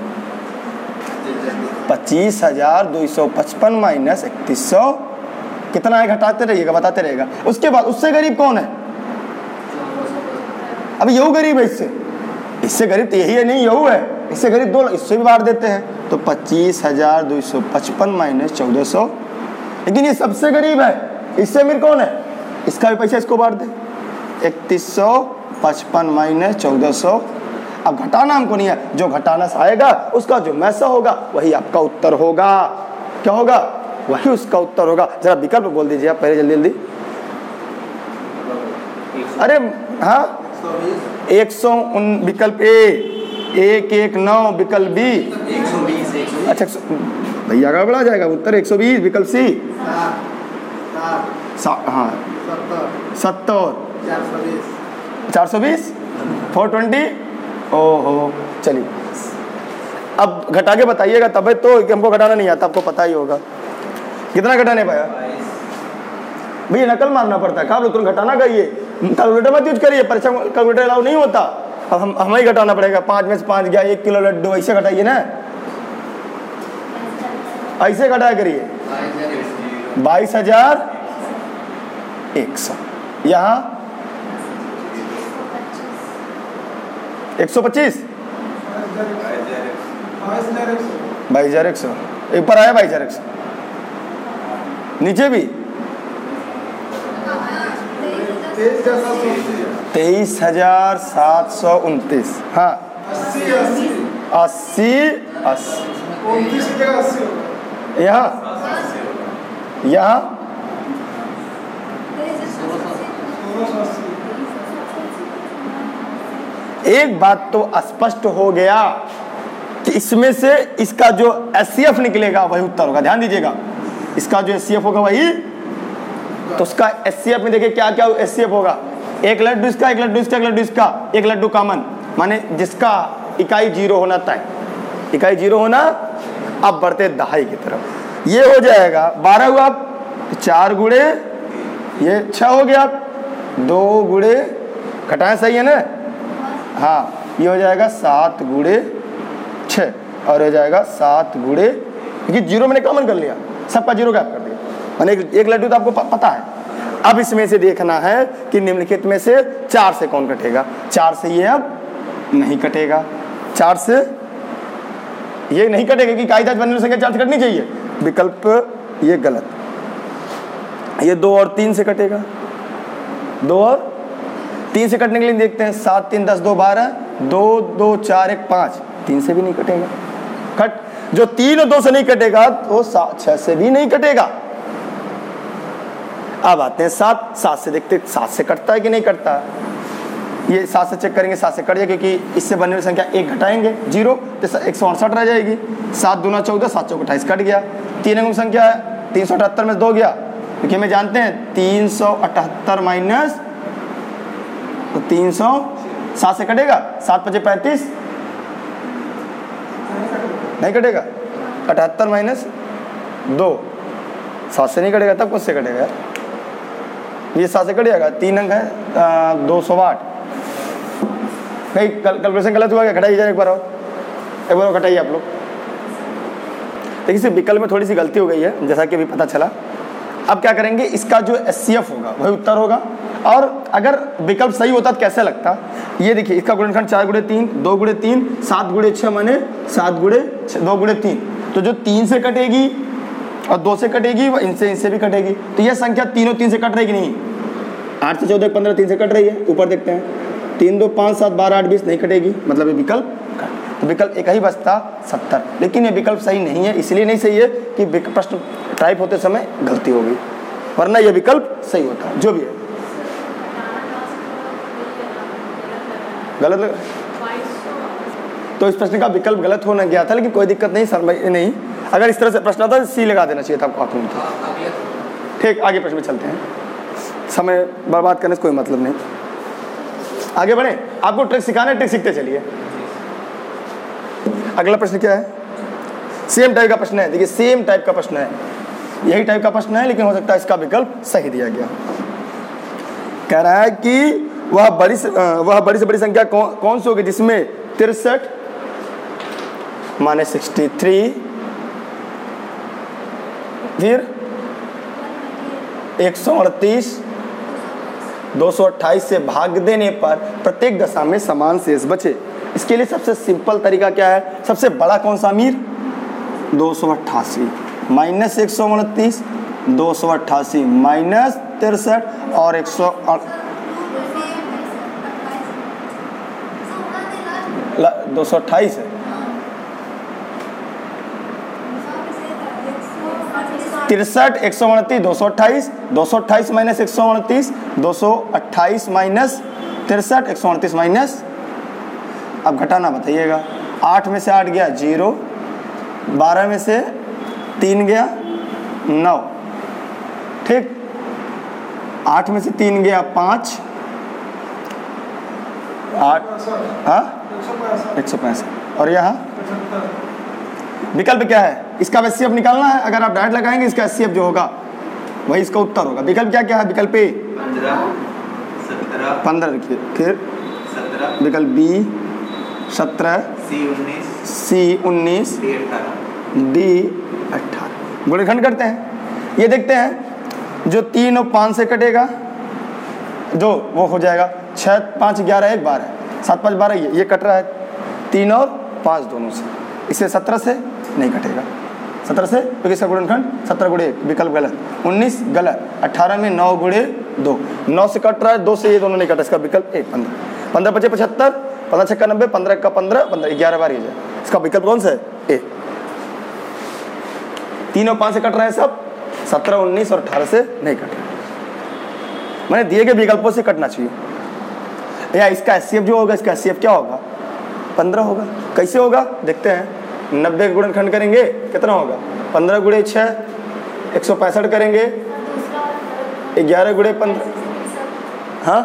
25,255 माइनस 3100 कितना है, घटाते रहिएगा बताते रहेगा। उसके बाद उससे गरीब कौन है, अभी यहू गरीब है, इससे गरीब तो यही है, नहीं यहू है, इससे गरीब 2, इससे भी बांट देते हैं। तो 25,255 माइनस 1400, लेकिन ये सबसे गरीब है, इससे अमीर कौन है, इसका भी पैसा इसको बांट दे, 3155 माइनस 1400। अब घटाना हमको नहीं है, जो घटाना आएगा उसका जो मैसा होगा वही आपका उत्तर होगा। क्या होगा, वही उसका उत्तर होगा। जरा विकल्प बोल दीजिए आप पहले, जल्दी जल्दी। अरे हाँ, 100 विकल्प ए, 119 विकल्प बी, 120 अच्छा भैया का बड़ा जाएगा उत्तर 120 विकल्प सी, हाँ 70 420 420, ओहो चलिए अब घटा के बताइएगा, तब तो कि हमको घटाना नहीं आता, आपको पता ही होगा। कितना घटाने पाया भैया, नकल मारना पड़ता है, कहा तुम घटाना कहिए, कैलकुलेटर मत यूज करिए, परीक्षा कैलकुलेटर अलाउ नहीं होता। अब हमें ही घटाना पड़ेगा, 5 में से 5 गया, 1 किलो लड्डू, ऐसे घटाइए ना, ऐसे घटाया करिए। 22,100, यहाँ 125, 22,100 ऊपर आया, 22,100 नीचे भी 23,729, हाँ 80 यहाँ एक बात तो स्पष्ट हो गया कि इसमें से इसका जो एचसीएफ निकलेगा वही उत्तर होगा। ध्यान दीजिएगा, इसका जो एचसीएफ होगा वही, तो उसका एचसीएफ में देखिए क्या क्या एचसीएफ होगा, 1 लड्डू इसका, 1 लड्डू इसका, 1 लड्डू इसका, 1 लड्डू कॉमन, माने जिसका इकाई 0 होना तय, इकाई 0 होना। अब बढ़ते दहाई की तरफ, ये हो जाएगा 12 हुआ, 4 गुणे ये 6 हो गया, 2 गुणे घटाएं, सही है ना, हाँ ये हो जाएगा 7 गुणे 6 और हो जाएगा 7 गुणे, क्योंकि 0 मैंने कॉमन कर लिया, सबका 0 गैप कर दिया, मैंने एक लड्डू तो आपको पता है। अब इसमें से देखना है कि निम्नलिखित में से 4 से कौन कटेगा। 4 से ये अब नहीं कटेगा, 4 से ये नहीं कटेगा कि कायदा बनने संख्या 4 से कटनी चाहिए, विकल्प ये गलत। ये 2 और 3 से कटेगा, 2 और 3 से कटने के लिए देखते हैं, 7 3 10 2 12, 2 2 4 1 5, 3 से भी नहीं कटेगा, कट जो 3 और 2 से नहीं कटेगा तो 6 से भी नहीं कटेगा। अब आते हैं 7 से देखते 7 से कटता है कि नहीं कटता। ये 7 से चेक करेंगे, 7 से कट जाए, क्योंकि इससे बनने वाली संख्या 1 घटाएंगे 0 तो 168 रह जाएगी, 7 दूना 14, 7 चौक 28 कट गया। 3 अंक संख्या है, 378 में 2 गया, क्योंकि हमें जानते हैं 378 माइनस तो 300, 7 से कटेगा, 7 5 35 नहीं कटेगा, 78 माइनस 2 7 से नहीं कटेगा, तब कुछ से कटेगा यार, ये 7 से कट जाएगा, 3 अंक है 208, कहीं कैलकुलेशन गलत हुआ क्या, घटाइए एक बार और, एक बार घटाइए आप लोग। देखिए इस विकल्प में थोड़ी सी गलती हो गई है, जैसा कि अभी पता चला। अब क्या करेंगे, इसका जो एचसीएफ होगा वही उत्तर होगा, और अगर विकल्प सही होता तो कैसे लगता, ये देखिए इसका गुणनखंड 4 गुणे 3, 2 गुणे 3, 7 गुणे 6 माने 7 गुणे 2 गुणे 3, तो जो 3 से कटेगी और 2 से कटेगी वह इनसे भी कटेगी। तो यह संख्या तीनों 3 से कट रही कि नहीं? 8 से 14 15 3 से कट रही है। ऊपर देखते हैं 3 2 5 7 12 8 20 नहीं कटेगी, मतलब ये विकल्प तो विकल्प एक ही बचता 70। लेकिन ये विकल्प सही नहीं है, इसलिए नहीं सही है कि प्रश्न टाइप होते समय गलती हो गई, वरना यह विकल्प सही होता है। जो भी है गलत लग तो इस प्रश्न का विकल्प गलत होना गया था, लेकिन कोई दिक्कत नहीं, समझ नहीं। अगर इस तरह से प्रश्न आता है सी लगा देना चाहिए था आपको आखिर में। ठीक, आगे प्रश्न में चलते हैं, समय बर्बाद करने से कोई मतलब नहीं। आगे बढ़े, आपको ट्रिक सिखाना है, ट्रिक सीखते चलिए। अगला प्रश्न क्या है? सेम टाइप का प्रश्न है। देखिए सेम टाइप का प्रश्न है, यही टाइप का प्रश्न है, लेकिन हो सकता है इसका विकल्प सही दिया गया। कह रहा है कि वह बड़ी से बड़ी संख्या कौन सी होगी जिसमें 63 माइनस 63 फिर 138 228 से भाग देने पर प्रत्येक दशा में समान शेष बचे। इसके लिए सबसे सिंपल तरीका क्या है? सबसे बड़ा कौन सा अमीर? 288 माइनस 129 288 माइनस 63 और 228 है। 63 129 228 228 माइनस 129 228 माइनस 63 129 माइनस, अब घटाना बताइएगा। 8 में से 8 गया 0, 12 में से 3 गया 9, ठीक। 8 में से 3 गया 5, 8 हाँ 165। और यहाँ विकल्प क्या है? इसका एचसीएफ निकालना है। अगर आप डायरेक्ट लगाएंगे इसका एचसीएफ जो होगा वही इसका उत्तर होगा। विकल्प क्या क्या है? विकल्प ए 15 रखिए, फिर विकल्प बी 17, सी 19, डी 18। गुणनखंड करते हैं, ये देखते हैं जो 3 और 5 से कटेगा जो वो हो जाएगा 6 5 11 1 12 7 5 12, ये कट रहा है 3 और 5 दोनों से, इसे 17 से नहीं कटेगा। 17 से क्योंकि इसका गुणनखंड 17 गुणे 1, विकल्प गलत। 19 गलत। 18 में 9 गुणे 2, 9 से कट रहा है, 2 से ये दोनों नहीं कटा, इसका विकल्प 1 15। 15 5 75, 15 6 90, 15 का 15 15 11 बार ये जाए, इसका विकल्प कौन सा है? ए। 3 और 5 से कट रहा है सब, 17 19 और 18 से नहीं कट रहा। मैंने दिए गए विकल्पों से कटना चाहिए। या इसका एचसीएफ जो होगा, इसका एचसीएफ क्या होगा? 15 होगा। कैसे होगा देखते हैं। 90 का गुणनखंड करेंगे कितना होगा? 15 गुणे 6 165 करेंगे, 11 गुणे 15, हाँ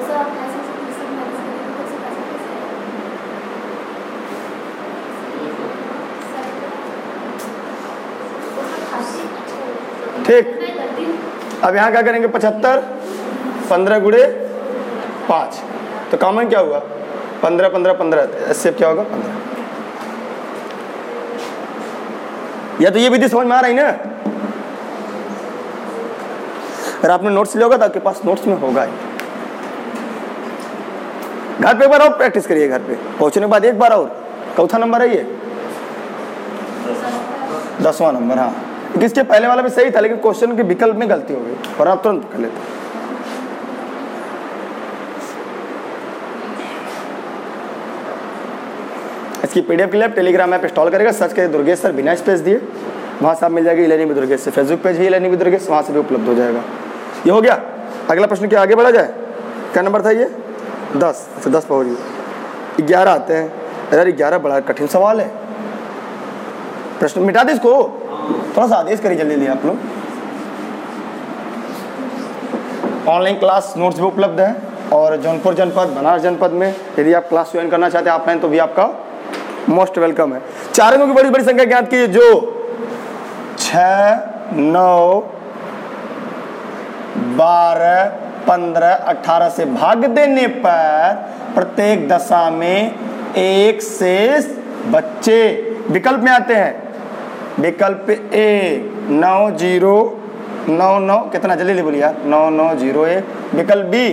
ठीक। अब यहाँ क्या करेंगे? 75, 15 गुणे 5, तो कॉमन क्या हुआ? 15 15 15, इससे क्या होगा? 15। या तो ये विधि समझ में आ रही ना? अगर आपने नोट्स लिया होगा तो आपके पास नोट्स में होगा ही। घर पे एक बार और प्रैक्टिस करिए, घर पे पहुंचने के बाद एक बार और। चौथा नंबर है ये, 10वां नंबर। हाँ, इसके पहले वाला भी सही था, लेकिन क्वेश्चन के विकल्प में गलती हो गई, और आप तुरंत कर लेते। इसकी पीडीएफ के लिए टेलीग्राम ऐप इंस्टॉल करेगा, सर्च करिए दुर्गेश सर, बिना स्पेस दिए, वहाँ से आप मिल जाएगी। लर्निंग विद दुर्गेश से फेसबुक पेज है लर्निंग विद दुर्गेश, वहाँ से भी उपलब्ध हो जाएगा। ये हो गया। अगला प्रश्न क्या आगे बढ़ा जाए? क्या नंबर था ये? 10। अच्छा 10 पर हो गई। 11 आते हैं। अरे 11 बड़ा कठिन सवाल है। प्रश्न मिटा दे इसको, थोड़ा सा आदेश करिए जल्दी आप लोग। ऑनलाइन क्लास नोट्स भी उपलब्ध है, और जौनपुर जनपद, बनारस जनपद में यदि आप क्लास ज्वाइन करना चाहते हैं ऑफलाइन, तो भी आपका मोस्ट वेलकम है। 4 अंकों की बड़ी बड़ी संख्या ज्ञात कीजिए जो 6 9 12 15 18 से भाग देने पर प्रत्येक दशा में एक शेष बच्चे। विकल्प में आते हैं। विकल्प ए 9 0 9 9, कितना जल्दी बोलिए यार, 9 9 0 1। विकल्प बी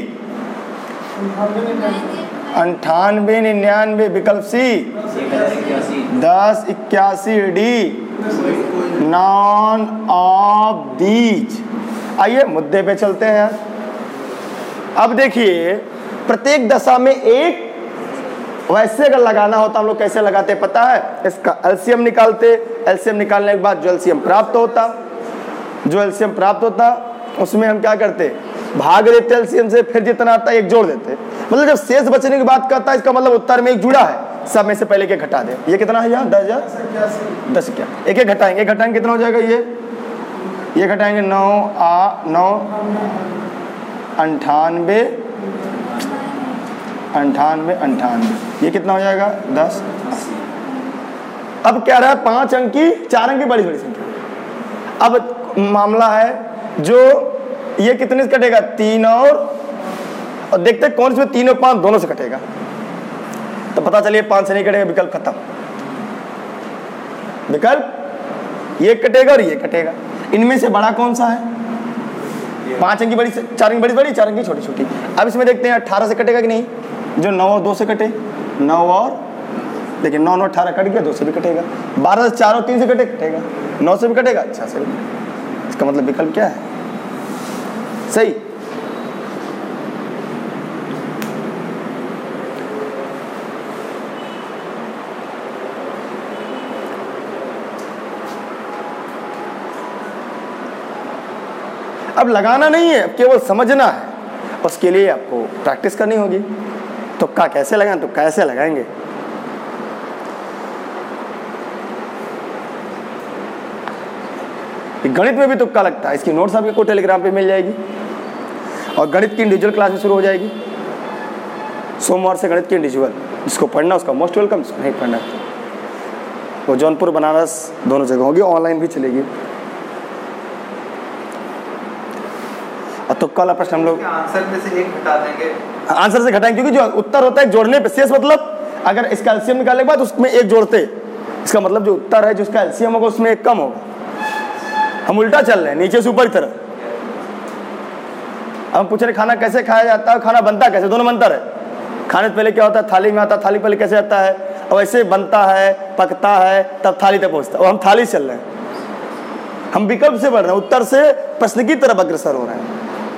98 99। विकल्प C 10 81 D none of these. आइए मुद्दे पे चलते हैं यार। अब देखिए प्रत्येक दशा में एक, वैसे अगर लगाना होता हम लोग कैसे लगाते पता है, इसका एलसीएम निकालते, एलसीएम निकालने के बाद जो एलसीएम प्राप्त होता उसमें हम क्या करते, भाग देते एलसीएम से, फिर जितना आता है एक जोड़ देते। मतलब जब शेष बचने की बात करता है इसका मतलब उत्तर में एक जुड़ा है, सब में से पहले के घटा दे। ये कितना है यहाँ 10 क्या, एक एक घटाएंगे कितना हो जाएगा, ये घटाएंगे 9 98, ये कितना हो जाएगा 10। अब क्या रहा 5 अंक की 4 अंक की बड़ी संख्या। अब मामला है जो ये कितने से कटेगा, 3 और देखते हैं कौन से 3 और 5 दोनों से कटेगा। तो पता चलिए 5 से नहीं कटेगा, विकल्प खत्म। विकल्प ये कटेगा और ये कटेगा। इनमें से बड़ा कौन सा है, 5 अंक की बड़ी, 4 अंक की बड़ी, 4 अंक की छोटी छोटी। अब इसमें देखते हैं 18 से कटेगा कि नहीं, जो 9 और 2 से कटे, 9 और देखिए 9 और 18 कट गया, 2 से भी कटेगा। 12 से 4 और 3 से कटेगा, 9 से भी कटेगा, अच्छा से भी। इसका मतलब विकल्प क्या है, सही। अब लगाना नहीं है, केवल समझना है, उसके लिए आपको प्रैक्टिस करनी होगी। तुक्का कैसे लगाएं, तो कैसे लगाएंगे, गणित में भी तुक्का लगता है। इसकी नोट्स आपको टेलीग्राम पे मिल जाएगी, और गणित की इंडिविजुअल क्लास भी शुरू हो जाएगी सोमवार से। गणित की इंडिविजुअल, जिसको पढ़ना उसका मोस्ट वेलकम, जिसको नहीं पढ़ना वो जौनपुर बनारस दोनों जगह होगी, ऑनलाइन भी चलेगी। और तुक्का वाला प्रश्न हम लोग आंसर में से एक हटा देंगे, आंसर से घटाएंगे, क्योंकि जो उत्तर होता है जोड़ने पे शेष, मतलब अगर इसका एलसीएम निकालने के बाद उसमें एक जोड़ते, इसका मतलब जो उत्तर है जिसका एलसीएम होगा उसमें एक कम होगा। हम उल्टा चल रहे हैं, नीचे से ऊपर की तरफ। हम पूछ रहे खाना कैसे खाया जाता है, खाना बनता कैसे, दोनों में अंतर है। खाने से पहले क्या होता है, थाली में आता है, थाली पहले कैसे आता है, और वैसे बनता है, पकता है, तब थाली तक पहुंचता है। और हम थाली चल रहे हैं, हम विकल्प से बढ़ रहे हैं, उत्तर से प्रश्न की तरफ अग्रसर हो रहे हैं।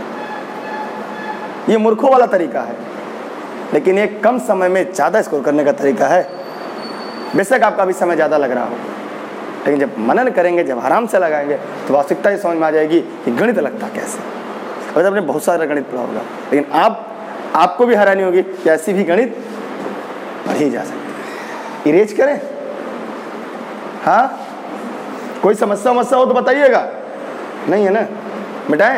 ये मूर्खों वाला तरीका है, लेकिन ये कम समय में ज़्यादा स्कोर करने का तरीका है। बेशक आपका भी समय ज़्यादा लग रहा हो, लेकिन जब मनन करेंगे, जब आराम से लगाएंगे, तो वास्तविकता ये समझ में आ जाएगी कि गणित लगता कैसे। और आपने बहुत सारा गणित पढ़ा होगा, लेकिन आपको भी हैरानी होगी कि ऐसी भी गणित पढ़ी जा सकती है। इरेज करें, हाँ, कोई समस्या हो तो बताइएगा, नहीं है ना, मिटाएं।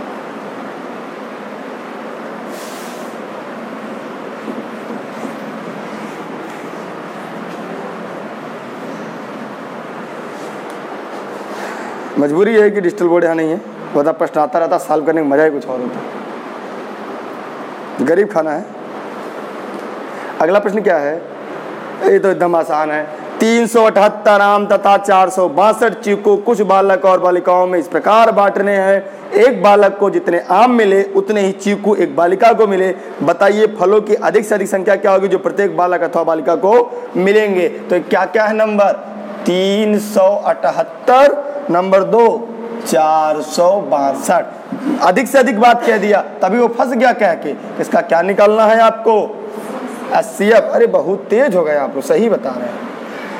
मजबूरी है कि डिजिटल बोर्ड यहाँ नहीं है, वरना प्रश्न आता रहता, सॉल्व करने का मजा ही कुछ और होता। गरीब खाना है। अगला प्रश्न क्या है, ये तो एकदम आसान है। 378 आम तथा 462 चीकू कुछ बालक और बालिकाओं में इस प्रकार बांटने हैं, एक बालक को जितने आम मिले उतने ही चीकू एक बालिका को मिले। बताइए फलों की अधिक से अधिक संख्या क्या होगी जो प्रत्येक बालक अथवा बालिका को मिलेंगे। तो क्या क्या है नंबर, 378, नंबर 2 462। अधिक से अधिक बात कह दिया, तभी वो फंस गया कह के। इसका क्या निकालना है आपको, एचसीएफ। अरे बहुत तेज हो गए आप लोग, सही बता रहे हैं।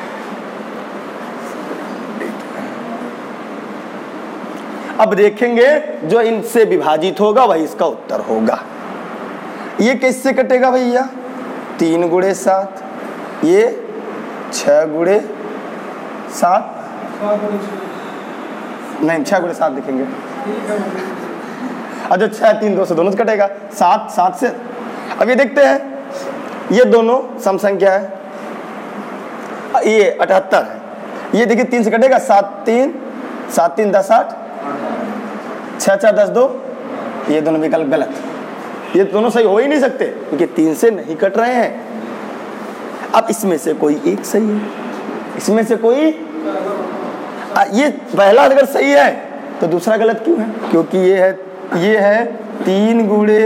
अब देखेंगे जो इनसे विभाजित होगा वही इसका उत्तर होगा। ये किससे कटेगा भैया, 3 गुणे 7, ये 6 गुणे 7, नहीं 6 गुणे 7 देखेंगे। अच्छा 6 3 2 से दोनों से कटेगा, 7 7 से। अब ये देखते हैं, ये दोनों सम संख्या है, ये 78 है। ये देखिए 3 से कटेगा, 7 3 10 8, 6 4 10 2। ये दोनों विकल्प गलत, ये दोनों सही हो ही नहीं सकते क्योंकि 3 से नहीं कट रहे हैं। अब इसमें से कोई एक सही है, इसमें से कोई, ये पहला अगर सही है तो दूसरा गलत क्यों है, क्योंकि ये है 3 गुणे,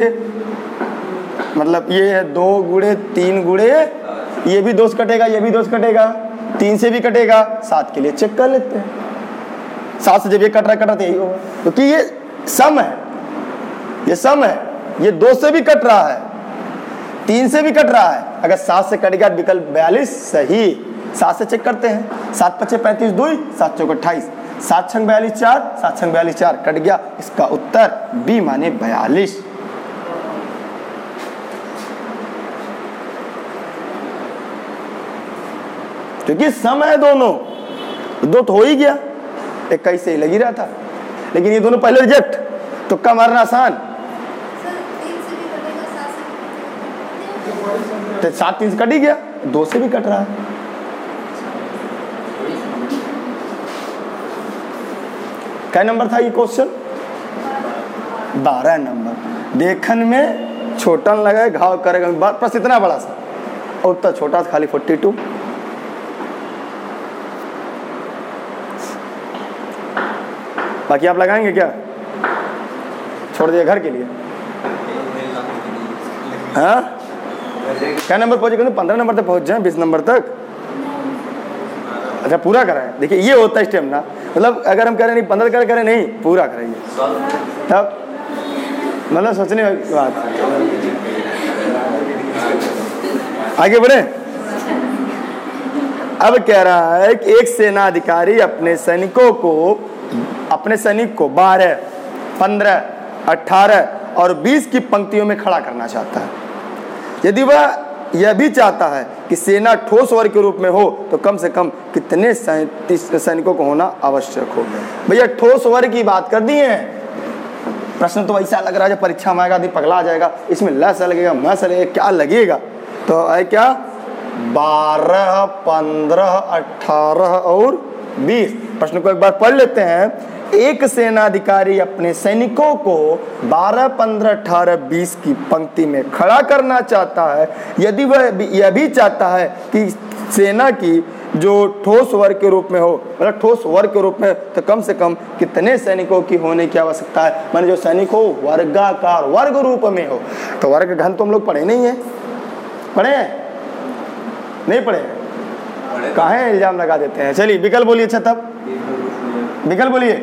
मतलब ये है 2 गुणे 3 गुणे, ये भी 2 से कटेगा, ये भी 2 से कटेगा, 3 से भी कटेगा, 7 के लिए चेक कर लेते हैं। 7 से जब ये कट रहा तो यही होगा, क्योंकि ये सम है, ये सम है। ये 2 से भी कट रहा है, 3 से भी कट रहा है। अगर 7 से कट गया विकल्प 42 सही। 7 से चेक करते हैं, 7 × 5 = 35, 2 7 × 4 = 28, 7 × 42 4, 7 × 42 4 कट गया। इसका उत्तर बी माने 42। क्योंकि सम है दोनों, 2 तो हो ही गया, 21 से ही लगी रहा था, लेकिन ये दोनों पहले रिजेक्ट, तो कम मारना आसान। तो 7 3 से कट ही गया, 2 से भी कट रहा है। क्या नंबर था ये क्वेश्चन? 12 नंबर। देखन में छोटा लगा, घाव करेगा, प्रश्न इतना बड़ा सा और उत्तर छोटा सा, खाली 42। बाकी आप लगाएंगे क्या? छोड़ दिए घर के लिए? हाँ, क्या नंबर पहुंचे? 15 नंबर तक पहुंच जाए, 20 नंबर तक। अच्छा, पूरा कराएं। देखिए ये होता है स्टेमिना, मतलब अगर हम कह रहे नहीं 15 करें, नहीं पूरा कराइए, तब मतलब सोचने की बात। आगे बढ़े। अब कह रहा है कि एक सेना अधिकारी अपने सैनिक को 12, 15, 18 और 20 की पंक्तियों में खड़ा करना चाहता है। यदि वह यह भी चाहता है कि सेना ठोस वर्ग के रूप में हो तो कम से कम कितने सैनिकों को होना आवश्यक हो। भैया ठोस वर्ग की बात कर दी है, प्रश्न तो ऐसा लग रहा है परीक्षा में आएगा आदमी पगला जाएगा, इसमें ल से लगेगा, म से लगेगा, क्या लगेगा? तो है क्या? 12, 15, 18 और 20। प्रश्न को एक बार पढ़ लेते हैं। एक सेनाधिकारी अपने सैनिकों को 12, 15, 18, 20 की पंक्ति में खड़ा करना चाहता है। यदि वह यह भी चाहता है कि सेना की जो ठोस वर्ग के रूप में हो, मतलब ठोस वर्ग के रूप में, तो कम से कम कितने सैनिकों की होने की आवश्यकता है? माने जो सैनिक हो वर्गाकार वर्ग रूप में हो। तो वर्ग घन तो हम लोग पढ़े नहीं है, पढ़े हैं? नहीं पढ़े? कहाँ है? इल्जाम लगा देते हैं। चलिए विकल्प बोलिए। अच्छा तब विकल्प बोलिए।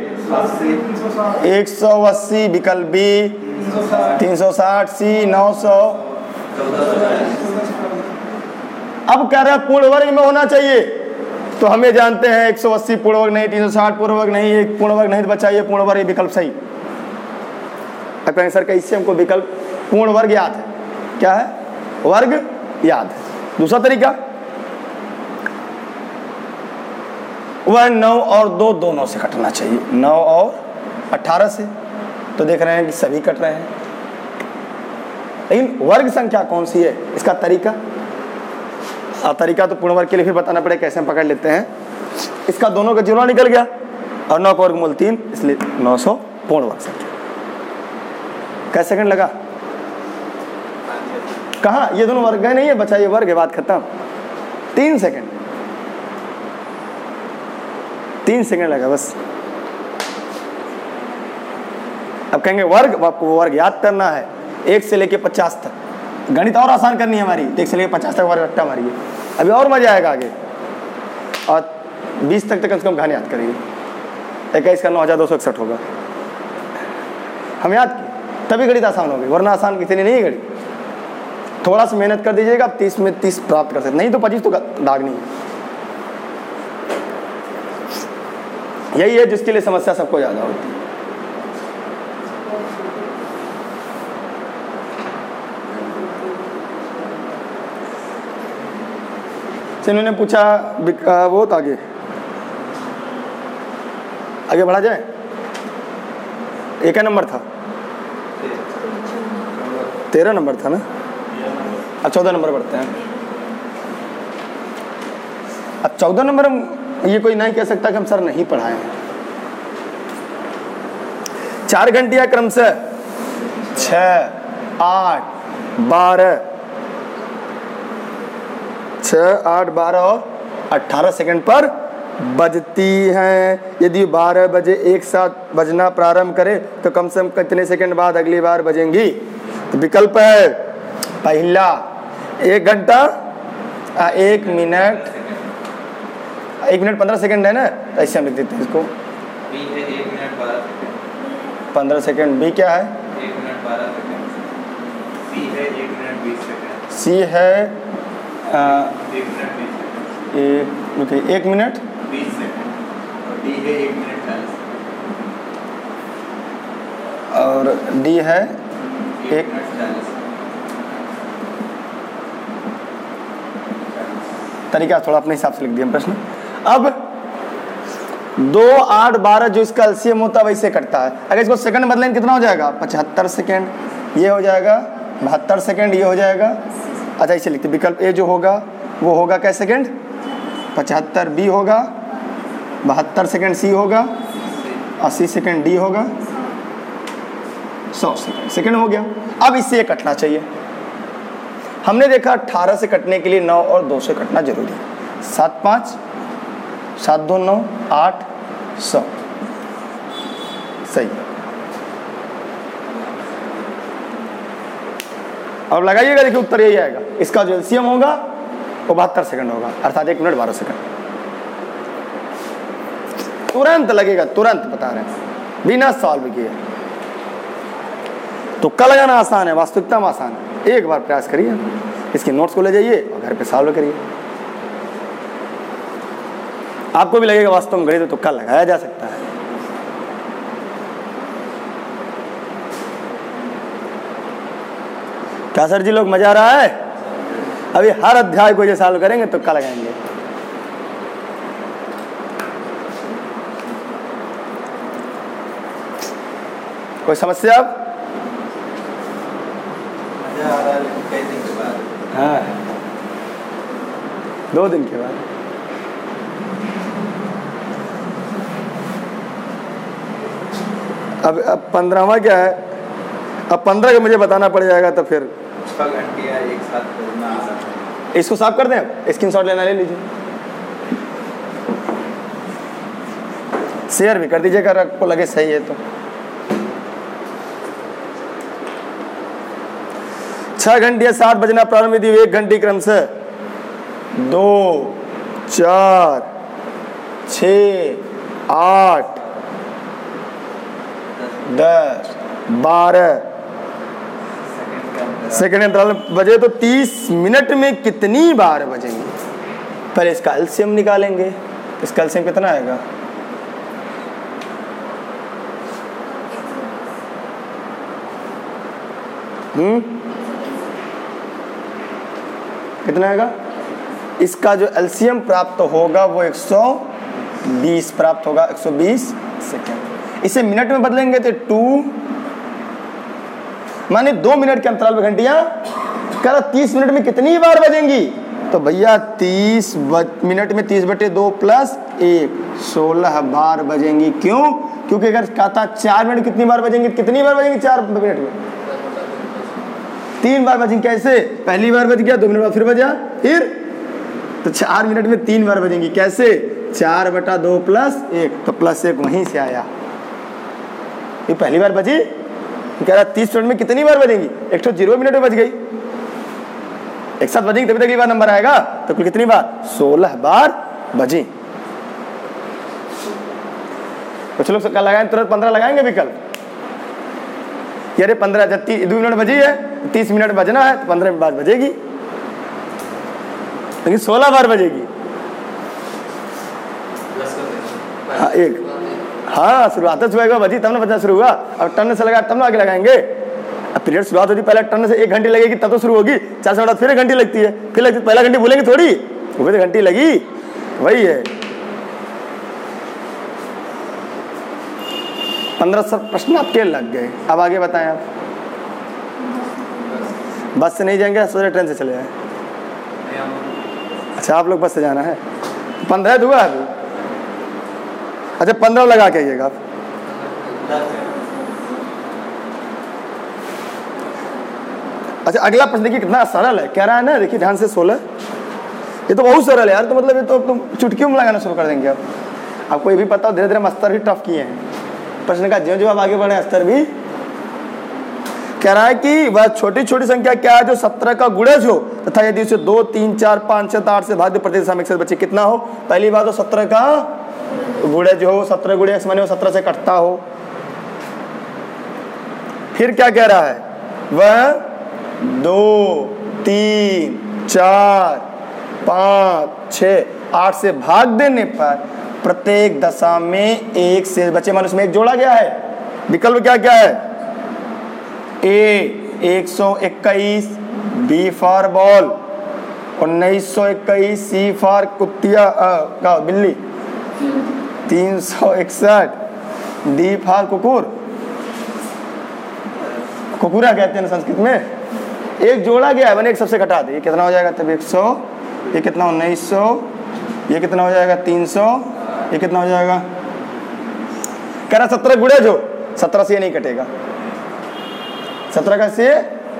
180 विकल्प बी, 360 सी, 900। अब कह रहा है पूर्ण वर्ग में होना चाहिए, तो हमें जानते हैं 180 पूर्ण वर्ग नहीं, 360 पूर्ण वर्ग नहीं, एक पूर्ण वर्ग नहीं, तो बचा ये पूर्ण वर्ग विकल्प सही। अब कहेंगे सर कैसे हमको विकल्प पूर्ण वर्ग याद है? क्या है? वर्ग याद है। दूसरा तरीका, वह 9 और 2 दोनों से कटना चाहिए, 9 और 18 से, तो देख रहे हैं कि सभी कट रहे हैं। लेकिन वर्ग संख्या कौन सी है, इसका तरीका, और तरीका तो पूर्ण वर्ग के लिए फिर बताना पड़ेगा, कैसे हम पकड़ लेते हैं। इसका दोनों का जीरो निकल गया और 9 का वर्गमूल 3, इसलिए 900 पूर्ण वर्ग संख्या। कैसे सेकंड लगा? कहाँ? ये दोनों वर्ग नहीं है, बचा ये वर्ग है, बात खत्म। 3 सेकंड, 3 सेकंड लगा बस। अब कहेंगे वर्ग, आपको वर्ग याद करना है 1 से लेके 50 तक। गणित और आसान करनी है हमारी, 1 से लेके 50 तक वर्ग रट्टा मारिए, अभी और मजा आएगा आगे। और 20 तक कम से कम घन याद करिए। 21 का 9261 होगा, हम याद किए तभी गणित आसान होगी, वरना आसान कितनी नहीं है गणित। थोड़ा सा मेहनत कर दीजिएगा, आप 30 में 30 प्राप्त कर सकते, नहीं तो 25 तो दाग नहीं है। यही है जिसके लिए समस्या सबको ज्यादा होती है। इन्होंने पूछा वो तो आगे बढ़ा जाए। एक नंबर था, 13 नंबर था ना। अब 14 नंबर बढ़ते हैं। अब 14 नंबर ये कोई नहीं कह सकता कि हम सर नहीं पढ़ाए हैं। 4 घंटिया क्रमशः 6, 8, 12, 6, 8, 12 और 18 सेकंड पर बजती हैं। यदि 12 बजे एक साथ बजना प्रारंभ करे तो कम से कम कितने सेकंड बाद अगली बार बजेंगी? तो विकल्प है पहला 1 घंटा 1 मिनट 1 मिनट 15 सेकंड है ना, तो ऐसे हम लिख देते हैं इसको। बी है 1 मिनट 12 सेकंड। 15 सेकंड। बी क्या है? 1 मिनट 12 सेकंड। सी है 1 मिनट 20 सेकंड। सी है 1 मिनट 20 सेकंड। 1 minute 20 second. और डी है 1 मिनट 40 सेकंड। और डी है 1 मिनट 40। तरीका थोड़ा अपने हिसाब से लिख दिया प्रश्न। अब 2, 8, 12 जो इसका एलसीएम होता है वैसे कटता है। अगर इसको सेकंड में बदलें कितना हो जाएगा? 75 सेकंड। ये हो जाएगा 72 सेकंड। ये हो जाएगा, अच्छा इसे लिखते, विकल्प ए जो होगा वो होगा क्या सेकंड? 75 बी होगा, 72 सेकंड सी होगा, 80 सेकंड डी होगा, 100 सेकंड। सेकंड हो गया। अब इससे ये कटना चाहिए। हमने देखा 18 से कटने के लिए 9 और 2 से कटना जरूरी है। 7, 5, 7, 2, 9, 8, 100। सही। अब लगाइएगा, देखिए उत्तर यही आएगा। इसका जो एलसीएम होगा वो 72 सेकंड होगा, अर्थात 1 मिनट 12 सेकंड। तुरंत लगेगा, तुरंत बता रहे हैं, बिना सॉल्व किए। तुक्का लगाना आसान है, वास्तविकता में आसान है। एक बार प्रयास करिए, इसके नोट्स को ले जाइए और घर पे सॉल्व करिए। आपको भी लगेगा वास्तव में गणित तो तुक्का लगाया जा सकता है। क्या सर जी, लोग मजा आ रहा है? अभी हर अध्याय को ये सॉल्व करेंगे, तुक्का लगाएंगे। कोई समस्या? हाँ, 2 दिन के बाद। अब 15वां क्या है? अब 15 का मुझे बताना पड़ जाएगा, तो फिर एक साथ इसको साफ कर दें। स्क्रीनशॉट लेना ले लीजिए, शेयर भी कर दीजिएगा अगर आपको लगे सही है तो। 6 घंटे 60 बजना प्रारंभ हुई थी। 1 घंटे क्रम से 2, 4, 6, 8, 10, 12 सेकंड अंतराल बजे, तो 30 मिनट में कितनी बार बजेंगे? पहले इसका एलसीएम निकालेंगे। इसका एलसीएम कितना आएगा? कितना आएगा? इसका जो एलसीएम प्राप्त होगा वो 120 प्राप्त होगा, 120 सेकेंड। इसे मिनट में बदलेंगे तो 2 माने 2 मिनट के अंतराल पर घंटियां कह रहा 30 मिनट में कितनी बार बजेंगी? तो भैया 30 मिनट में 30/2 + 1 16 बार बजेंगी। क्यों? क्योंकि अगर कहता 4 मिनट कितनी बार बजेंगी, कितनी बार बजेंगी 4 मिनट में? 3 बार बजेंगी। कैसे? पहली बार बज गया, 2 मिनट बाद फिर बजा, फिर तो 4 मिनट में 3 बार बजेंगी। कैसे? 4/2 + 1, तो +1 वहीं से आया। ये पहली बार बजी, कह रहा 30 मिनट में कितनी बार बजेंगी? 100 मिनट में बज गई। एक साथ बजेंगी तभी अगली बार नंबर आएगा। तो कुल कितनी बार? 16 बार बजी। कुछ लोग कल लगाएं, तुरंत 15 लगाएंगे विकल्प। अरे 15 जब 2 मिनट बजी है, 30 मिनट बजना है तो 15 बार बजेगी, लेकिन 16 बार बजेगी। हाँ, एक हाँ शुरुआत सुबह बजी तब ना बजना शुरू हुआ। अब टर्न से लगा तब ना आगे लगाएंगे। अब पीरियड शुरुआत होती पहले टर्न से 1 घंटी लगेगी तब तो शुरू होगी। 4 से बाद फिर 1 घंटी लगती है, फिर लगती पहला घंटी बोलेंगे थोड़ी, वो तो घंटी लगी, वही है। 15 प्रश्न आपके लग गए। अब आगे बताएं आप। बस से नहीं जाएंगे, सोचे ट्रेन से चले जाए? अच्छा, आप लोग बस से जाना है। 15 दूंगा अभी। अच्छा, 15 लगा के आइएगा आप। अच्छा, अगला प्रश्न देखिए कितना सरल है। कह रहा है ना, देखिए ध्यान से 16। ये तो बहुत सरल है यार। तो मतलब ये तो तुम चुटकियों में लगाना शुरू कर देंगे। आप आपको ये भी पता, धीरे धीरे हम स्तर भी टफ किए हैं। प्रश्न का जो आप आगे बढ़े स्तर भी कह रहा है कि वह छोटी छोटी संख्या क्या है जो 17 का गुणज हो तथा यदि उसे 2, 3, 4, 5, 6, 8 से भाग दे प्रति दिशा में बच्चे कितना हो। पहली बात तो 17 का गुणज हो, 17 गुणे x माने 17 से कटता हो। फिर क्या कह रहा है, वह 2, 3, 4, 5, 6, 8 से भाग देने पर प्रत्येक दशा में 1 से बचे मान उसमें 1 जोड़ा गया है। विकल्प क्या क्या है, A 121, B for ball 1921, C for कुतिया बिल्ली 361, डी फॉर कुकुर, कुकुरा कहते हैं संस्कृत में। एक जोड़ा गया है, मैंने एक सबसे घटा दे, ये कितना हो जाएगा तब 100, ये कितना 1900, ये कितना हो जाएगा 300, ये कितना हो जाएगा, कह रहा 17 गुणे जो 17 से ये नहीं कटेगा, 17 का से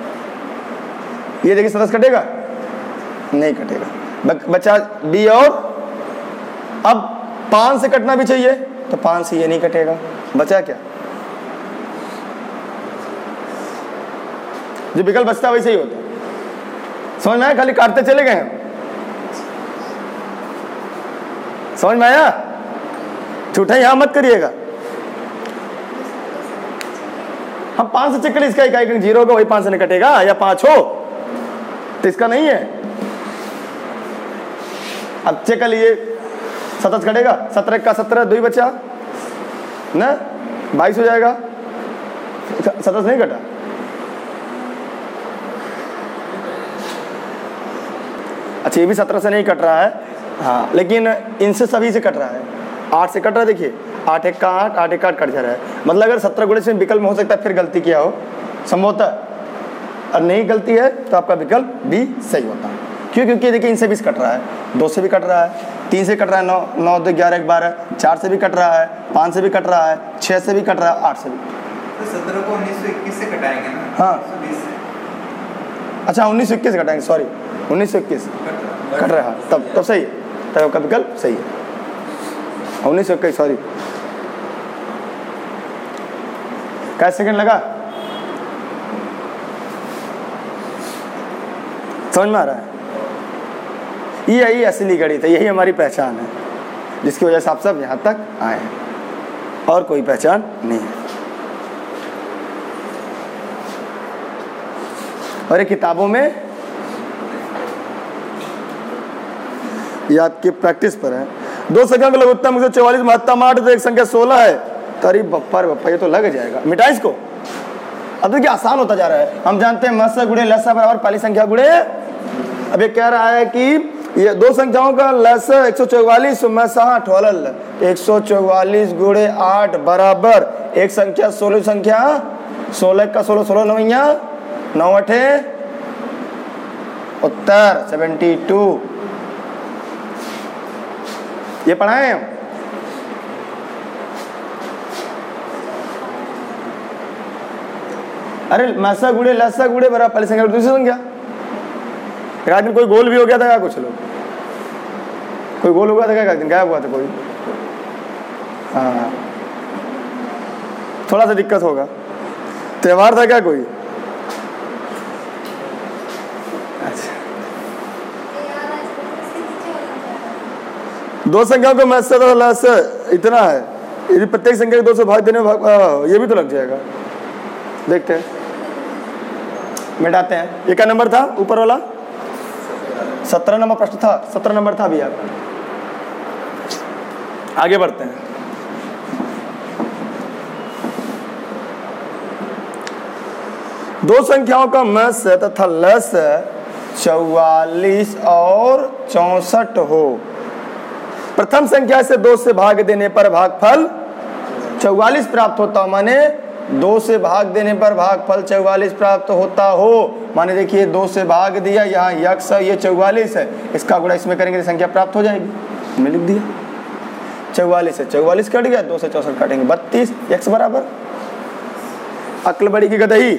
ये देखिए 17 कटेगा नहीं कटेगा, बचा बी। और अब 5 से कटना भी चाहिए तो 5 से ये नहीं कटेगा, बचा क्या, जो विकल्प बचता वैसे ही होता है। समझ में आया, खाली काटते चले गए हैं, समझ में आया, झूठा यहां मत करिएगा। हम 5 से चेक करें, इसका इकाई 0 होगा वही 5 से नहीं कटेगा, या 5 हो तो इसका नहीं है। अब चेक कर लीजिए 17 कटेगा, 17 का 17 2 ही बचा ना, 22 हो जाएगा, 17 नहीं कटा। अच्छा ये भी 17 से नहीं कट रहा है, हाँ, लेकिन इनसे सभी से कट रहा है, 8 से कट रहा है। देखिए 8 1 का 8, 8 1 का 8 कट जा रहा है, मतलब अगर 17 गुणे से विकल्प में हो सकता है फिर गलती किया हो संभवतः, और नहीं गलती है तो आपका विकल्प बी सही होता है। क्यों, क्योंकि देखिए इनसे भी कट रहा है, 2 से भी कट रहा है, 3 से कट रहा है, 9 9 2 11 1 12, 4 से भी कट रहा है, 5 से भी कट रहा है, 6 से भी कट रहा है, 8 से भी। तो 17 को 1921 से कटाएंगे ना, हाँ 1920 से। अच्छा 1921 से कटाएंगे, सॉरी 1921 कट रहा है, तब सही है, तब आपका विकल्प सही है 1921, सॉरी। कैसे सेकंड लगा, समझ में आ रहा है, यही असली गणित है, यही हमारी पहचान है, जिसकी वजह से आप सब यहाँ तक आए हैं, और कोई पहचान नहीं है। और ये किताबों में याद की प्रैक्टिस पर है। 2 संख्या का लघुत्तम 144, महत्तम 8 तो एक संख्या 16 है, तो अरे बप्पा ये तो लग जाएगा, मिटा इसको। अब देखिए आसान होता जा रहा है, हम जानते हैं मस गुणे लसा बराबर पहली संख्या गुणे। अब ये कह रहा है कि ये 2 संख्याओं का लस 144 मस 8 वाला 144 गुणे 8 बराबर एक संख्या 16 संख्या, 16 का 16 16 नवैया 9 8 उत्तर 72। ये पढ़ाए हम, अरे मैसा गुड़े लसा गुड़े बराबर पहली संख्या दूसरी संख्या। एक दिन कोई गोल भी हो गया था क्या, कुछ लोग कोई गोल हुआ था क्या, एक दिन गायब हुआ था कोई, हाँ थोड़ा सा दिक्कत होगा, त्योहार था क्या कोई, अच्छा 2 संख्याओं को मैस से लस इतना है, यदि प्रत्येक संख्या को 2 से भाग देने में ये भी तो लग जाएगा, देखते हैं मिटाते हैं। ये क्या नंबर था ऊपर वाला, 17 नंबर प्रश्न था, 17 नंबर था अभी। आप आगे बढ़ते हैं। दो संख्याओं का मस तथा लस 44 और 64 हो, प्रथम संख्या से 2 से भाग देने पर भागफल 44 प्राप्त होता, माने 2 से भाग देने पर भागफल 44 प्राप्त होता हो। माने देखिए 2 से भाग दिया, यहाँ यक्स ये 44 है, इसका गुणा इसमें करेंगे तो संख्या प्राप्त हो जाएगी, हमने लिख दिया 44 से 44 कट गया, 2 से 64 काटेंगे 32, यक्स बराबर अक्ल बड़ी की गदही।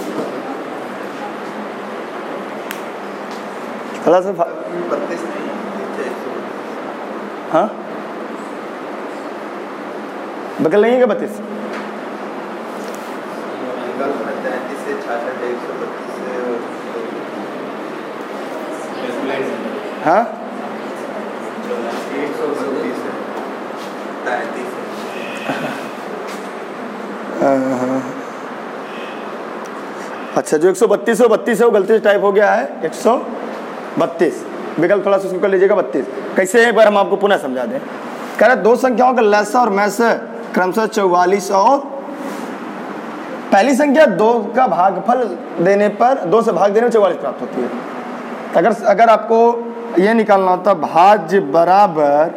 थोड़ा सा हाँ बगल नहीं है क्या 32, विकल्प में 33 से 66 है, 132 से हाँ 132 है, 33 अच्छा, जो 132 है वो गलती से टाइप हो गया है 132। विकल्प थोड़ा सा उसको कर लीजिएगा 32। कैसे है एक बार हम आपको पुनः समझा दें। कह रहे दो संख्याओं का लसा और मैसा क्रमशः 44 और पहली संख्या 2 का भागफल देने पर 2 से भाग देने पर 44 प्राप्त होती है। अगर आपको ये निकालना होता भाज्य बराबर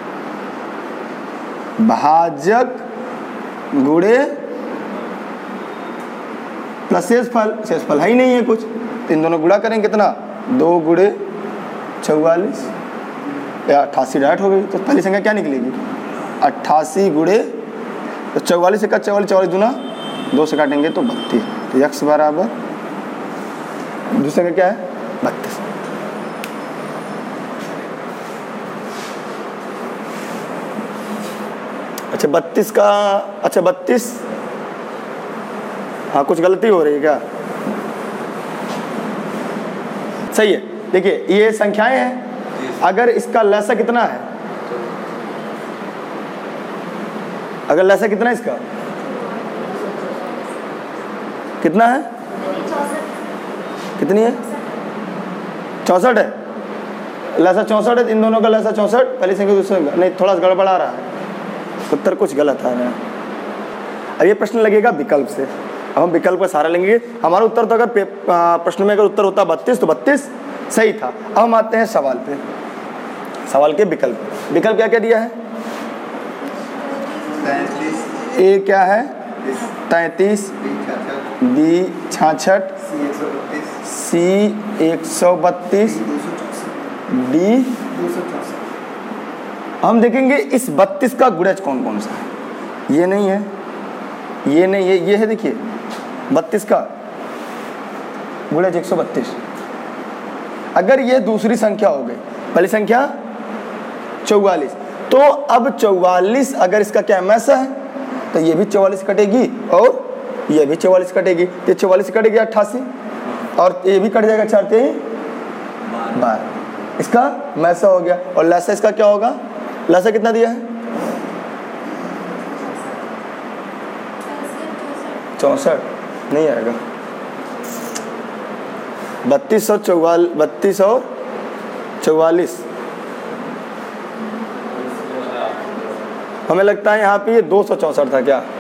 भाजक गुणे प्लस शेषफल है ही नहीं है कुछ, तो इन दोनों गुणा करेंगे कितना 2 गुणे 44 या 88 डायरेक्ट हो गई। तो पहली संख्या क्या निकलेगी 88 गुणे तो 44 का 44 दूना 2 से काटेंगे तो 32। तो x बराबर दूसरी संख्या क्या है 32। अच्छा 32 का, अच्छा 32, हाँ कुछ गलती हो रही है क्या? सही है। देखिए ये संख्याएं हैं, अगर इसका लसा कितना है, अगर लसा कितना है इसका, कितना है, कितनी है 64 है, लसा 64 है। इन दोनों का लसा 64, पहली संख्या दूसरी संख्या नहीं, थोड़ा गड़बड़ा रहा है, उत्तर कुछ गलत आ रहा है। अब ये प्रश्न लगेगा विकल्प से, अब हम विकल्प का सहारा लेंगे। हमारा उत्तर तो अगर प्रश्न में अगर उत्तर होता 32 तो 32 सही था। अब हम आते हैं सवाल पे, सवाल के विकल्प क्या क्या दिया है? ए क्या है 33, बी 66, सी 132, डी 264। हम देखेंगे इस 32 का गुणज कौन कौन सा है। ये नहीं है, ये नहीं है, ये है। देखिए 32 का गुणज 132। अगर ये दूसरी संख्या हो गई, पहली संख्या 44, तो अब 44 अगर इसका क्या मैसा है तो ये भी 44 कटेगी और ये भी 44 कटेगी। ये 44 कटेगी 88 और ये भी कट जाएगा 4 3 12। इसका मैसा हो गया। और लसा इसका क्या होगा? लसा कितना दिया है 64, नहीं आएगा। 32 और 44, हमें लगता है यहाँ पे ये 264 था क्या?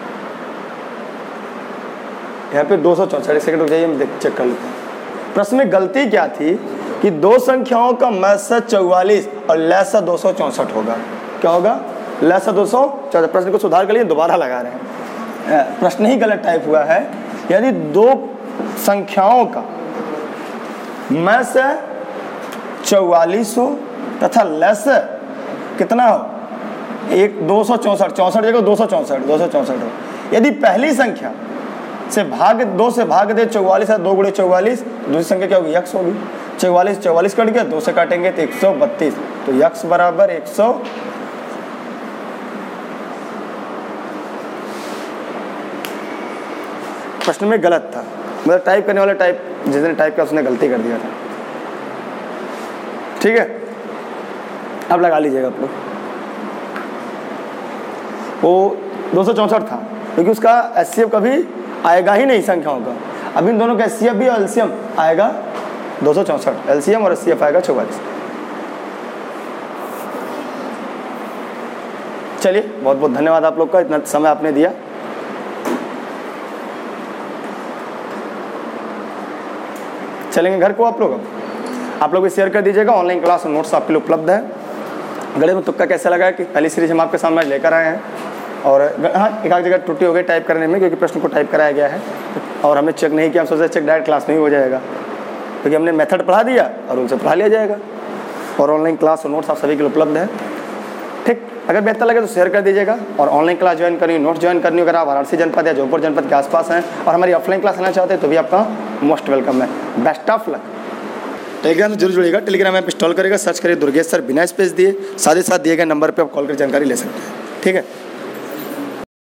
यहाँ पे 264। सेकंड रुक जाइए, हम चेक कर लेते हैं। प्रश्न में गलती क्या थी कि दो संख्याओं का मैसा 44 और लसा 264 होगा। क्या होगा? लसा 264। प्रश्न को सुधार कर लिए, दोबारा लगा रहे हैं, प्रश्न ही गलत टाइप हुआ है। यदि दो संख्याओं का मैसा 44 हो तथा लसा कितना हो 264 जगह 264 हो। यदि पहली संख्या से भाग 2 से भाग दे 44 है, 2 गुणे 44, दूसरी संख्या क्या होगी? x होगी। 44 कट गया, 2 से काटेंगे तो 132। तो x बराबर 100। प्रश्न में गलत था, मतलब टाइप करने वाला जिसने टाइप किया उसने गलती कर दिया था। ठीक है, अब लगा लीजिएगा आप लोग। वो 264 था क्योंकि उसका एचसीएफ कभी आएगा ही नहीं संख्याओं का। अब इन दोनों का एचसीएफ भी और एलसीएम आएगा 264, एलसीएम और एचसीएफ आएगा 44। चलिए, बहुत बहुत धन्यवाद आप लोग का, इतना समय आपने दिया। चलेंगे घर को आप लोग भी शेयर कर दीजिएगा। ऑनलाइन क्लास और नोट्स आपके लिए उपलब्ध है। गणित में तुक्का कैसा लगा कि पहली सीरीज हम आपके सामने लेकर आए हैं, और हाँ एक आध जगह त्रुटि हो गई टाइप करने में क्योंकि प्रश्न को टाइप कराया गया है और हमने चेक नहीं किया। हम सोचे चेक डायरेक्ट क्लास में ही हो जाएगा क्योंकि हमने मेथड पढ़ा दिया और उनसे पढ़ा लिया जाएगा। और ऑनलाइन क्लास और नोट्स आप सभी के लिए उपलब्ध है। ठीक, अगर बेहतर लगे तो शेयर कर दीजिएगा। और ऑनलाइन क्लास ज्वाइन करनी, नोट्स ज्वाइन करनी, अगर आप वाराणसी जनपद या जौनपुर जनपद के आसपास हैं और हमारी ऑफलाइन क्लास लेना चाहते हैं तो भी आपका मोस्ट वेलकम है। Best of luck. टेलीग्राम से जरूर जुड़िएगा। टेलीग्राम ऐप इंस्टॉल करेगा, सर्च करिए दुर्गेश सर बिना स्पेस दिए, साथ ही साथ दिए गए नंबर पर आप कॉल कर जानकारी ले सकते हैं। ठीक है।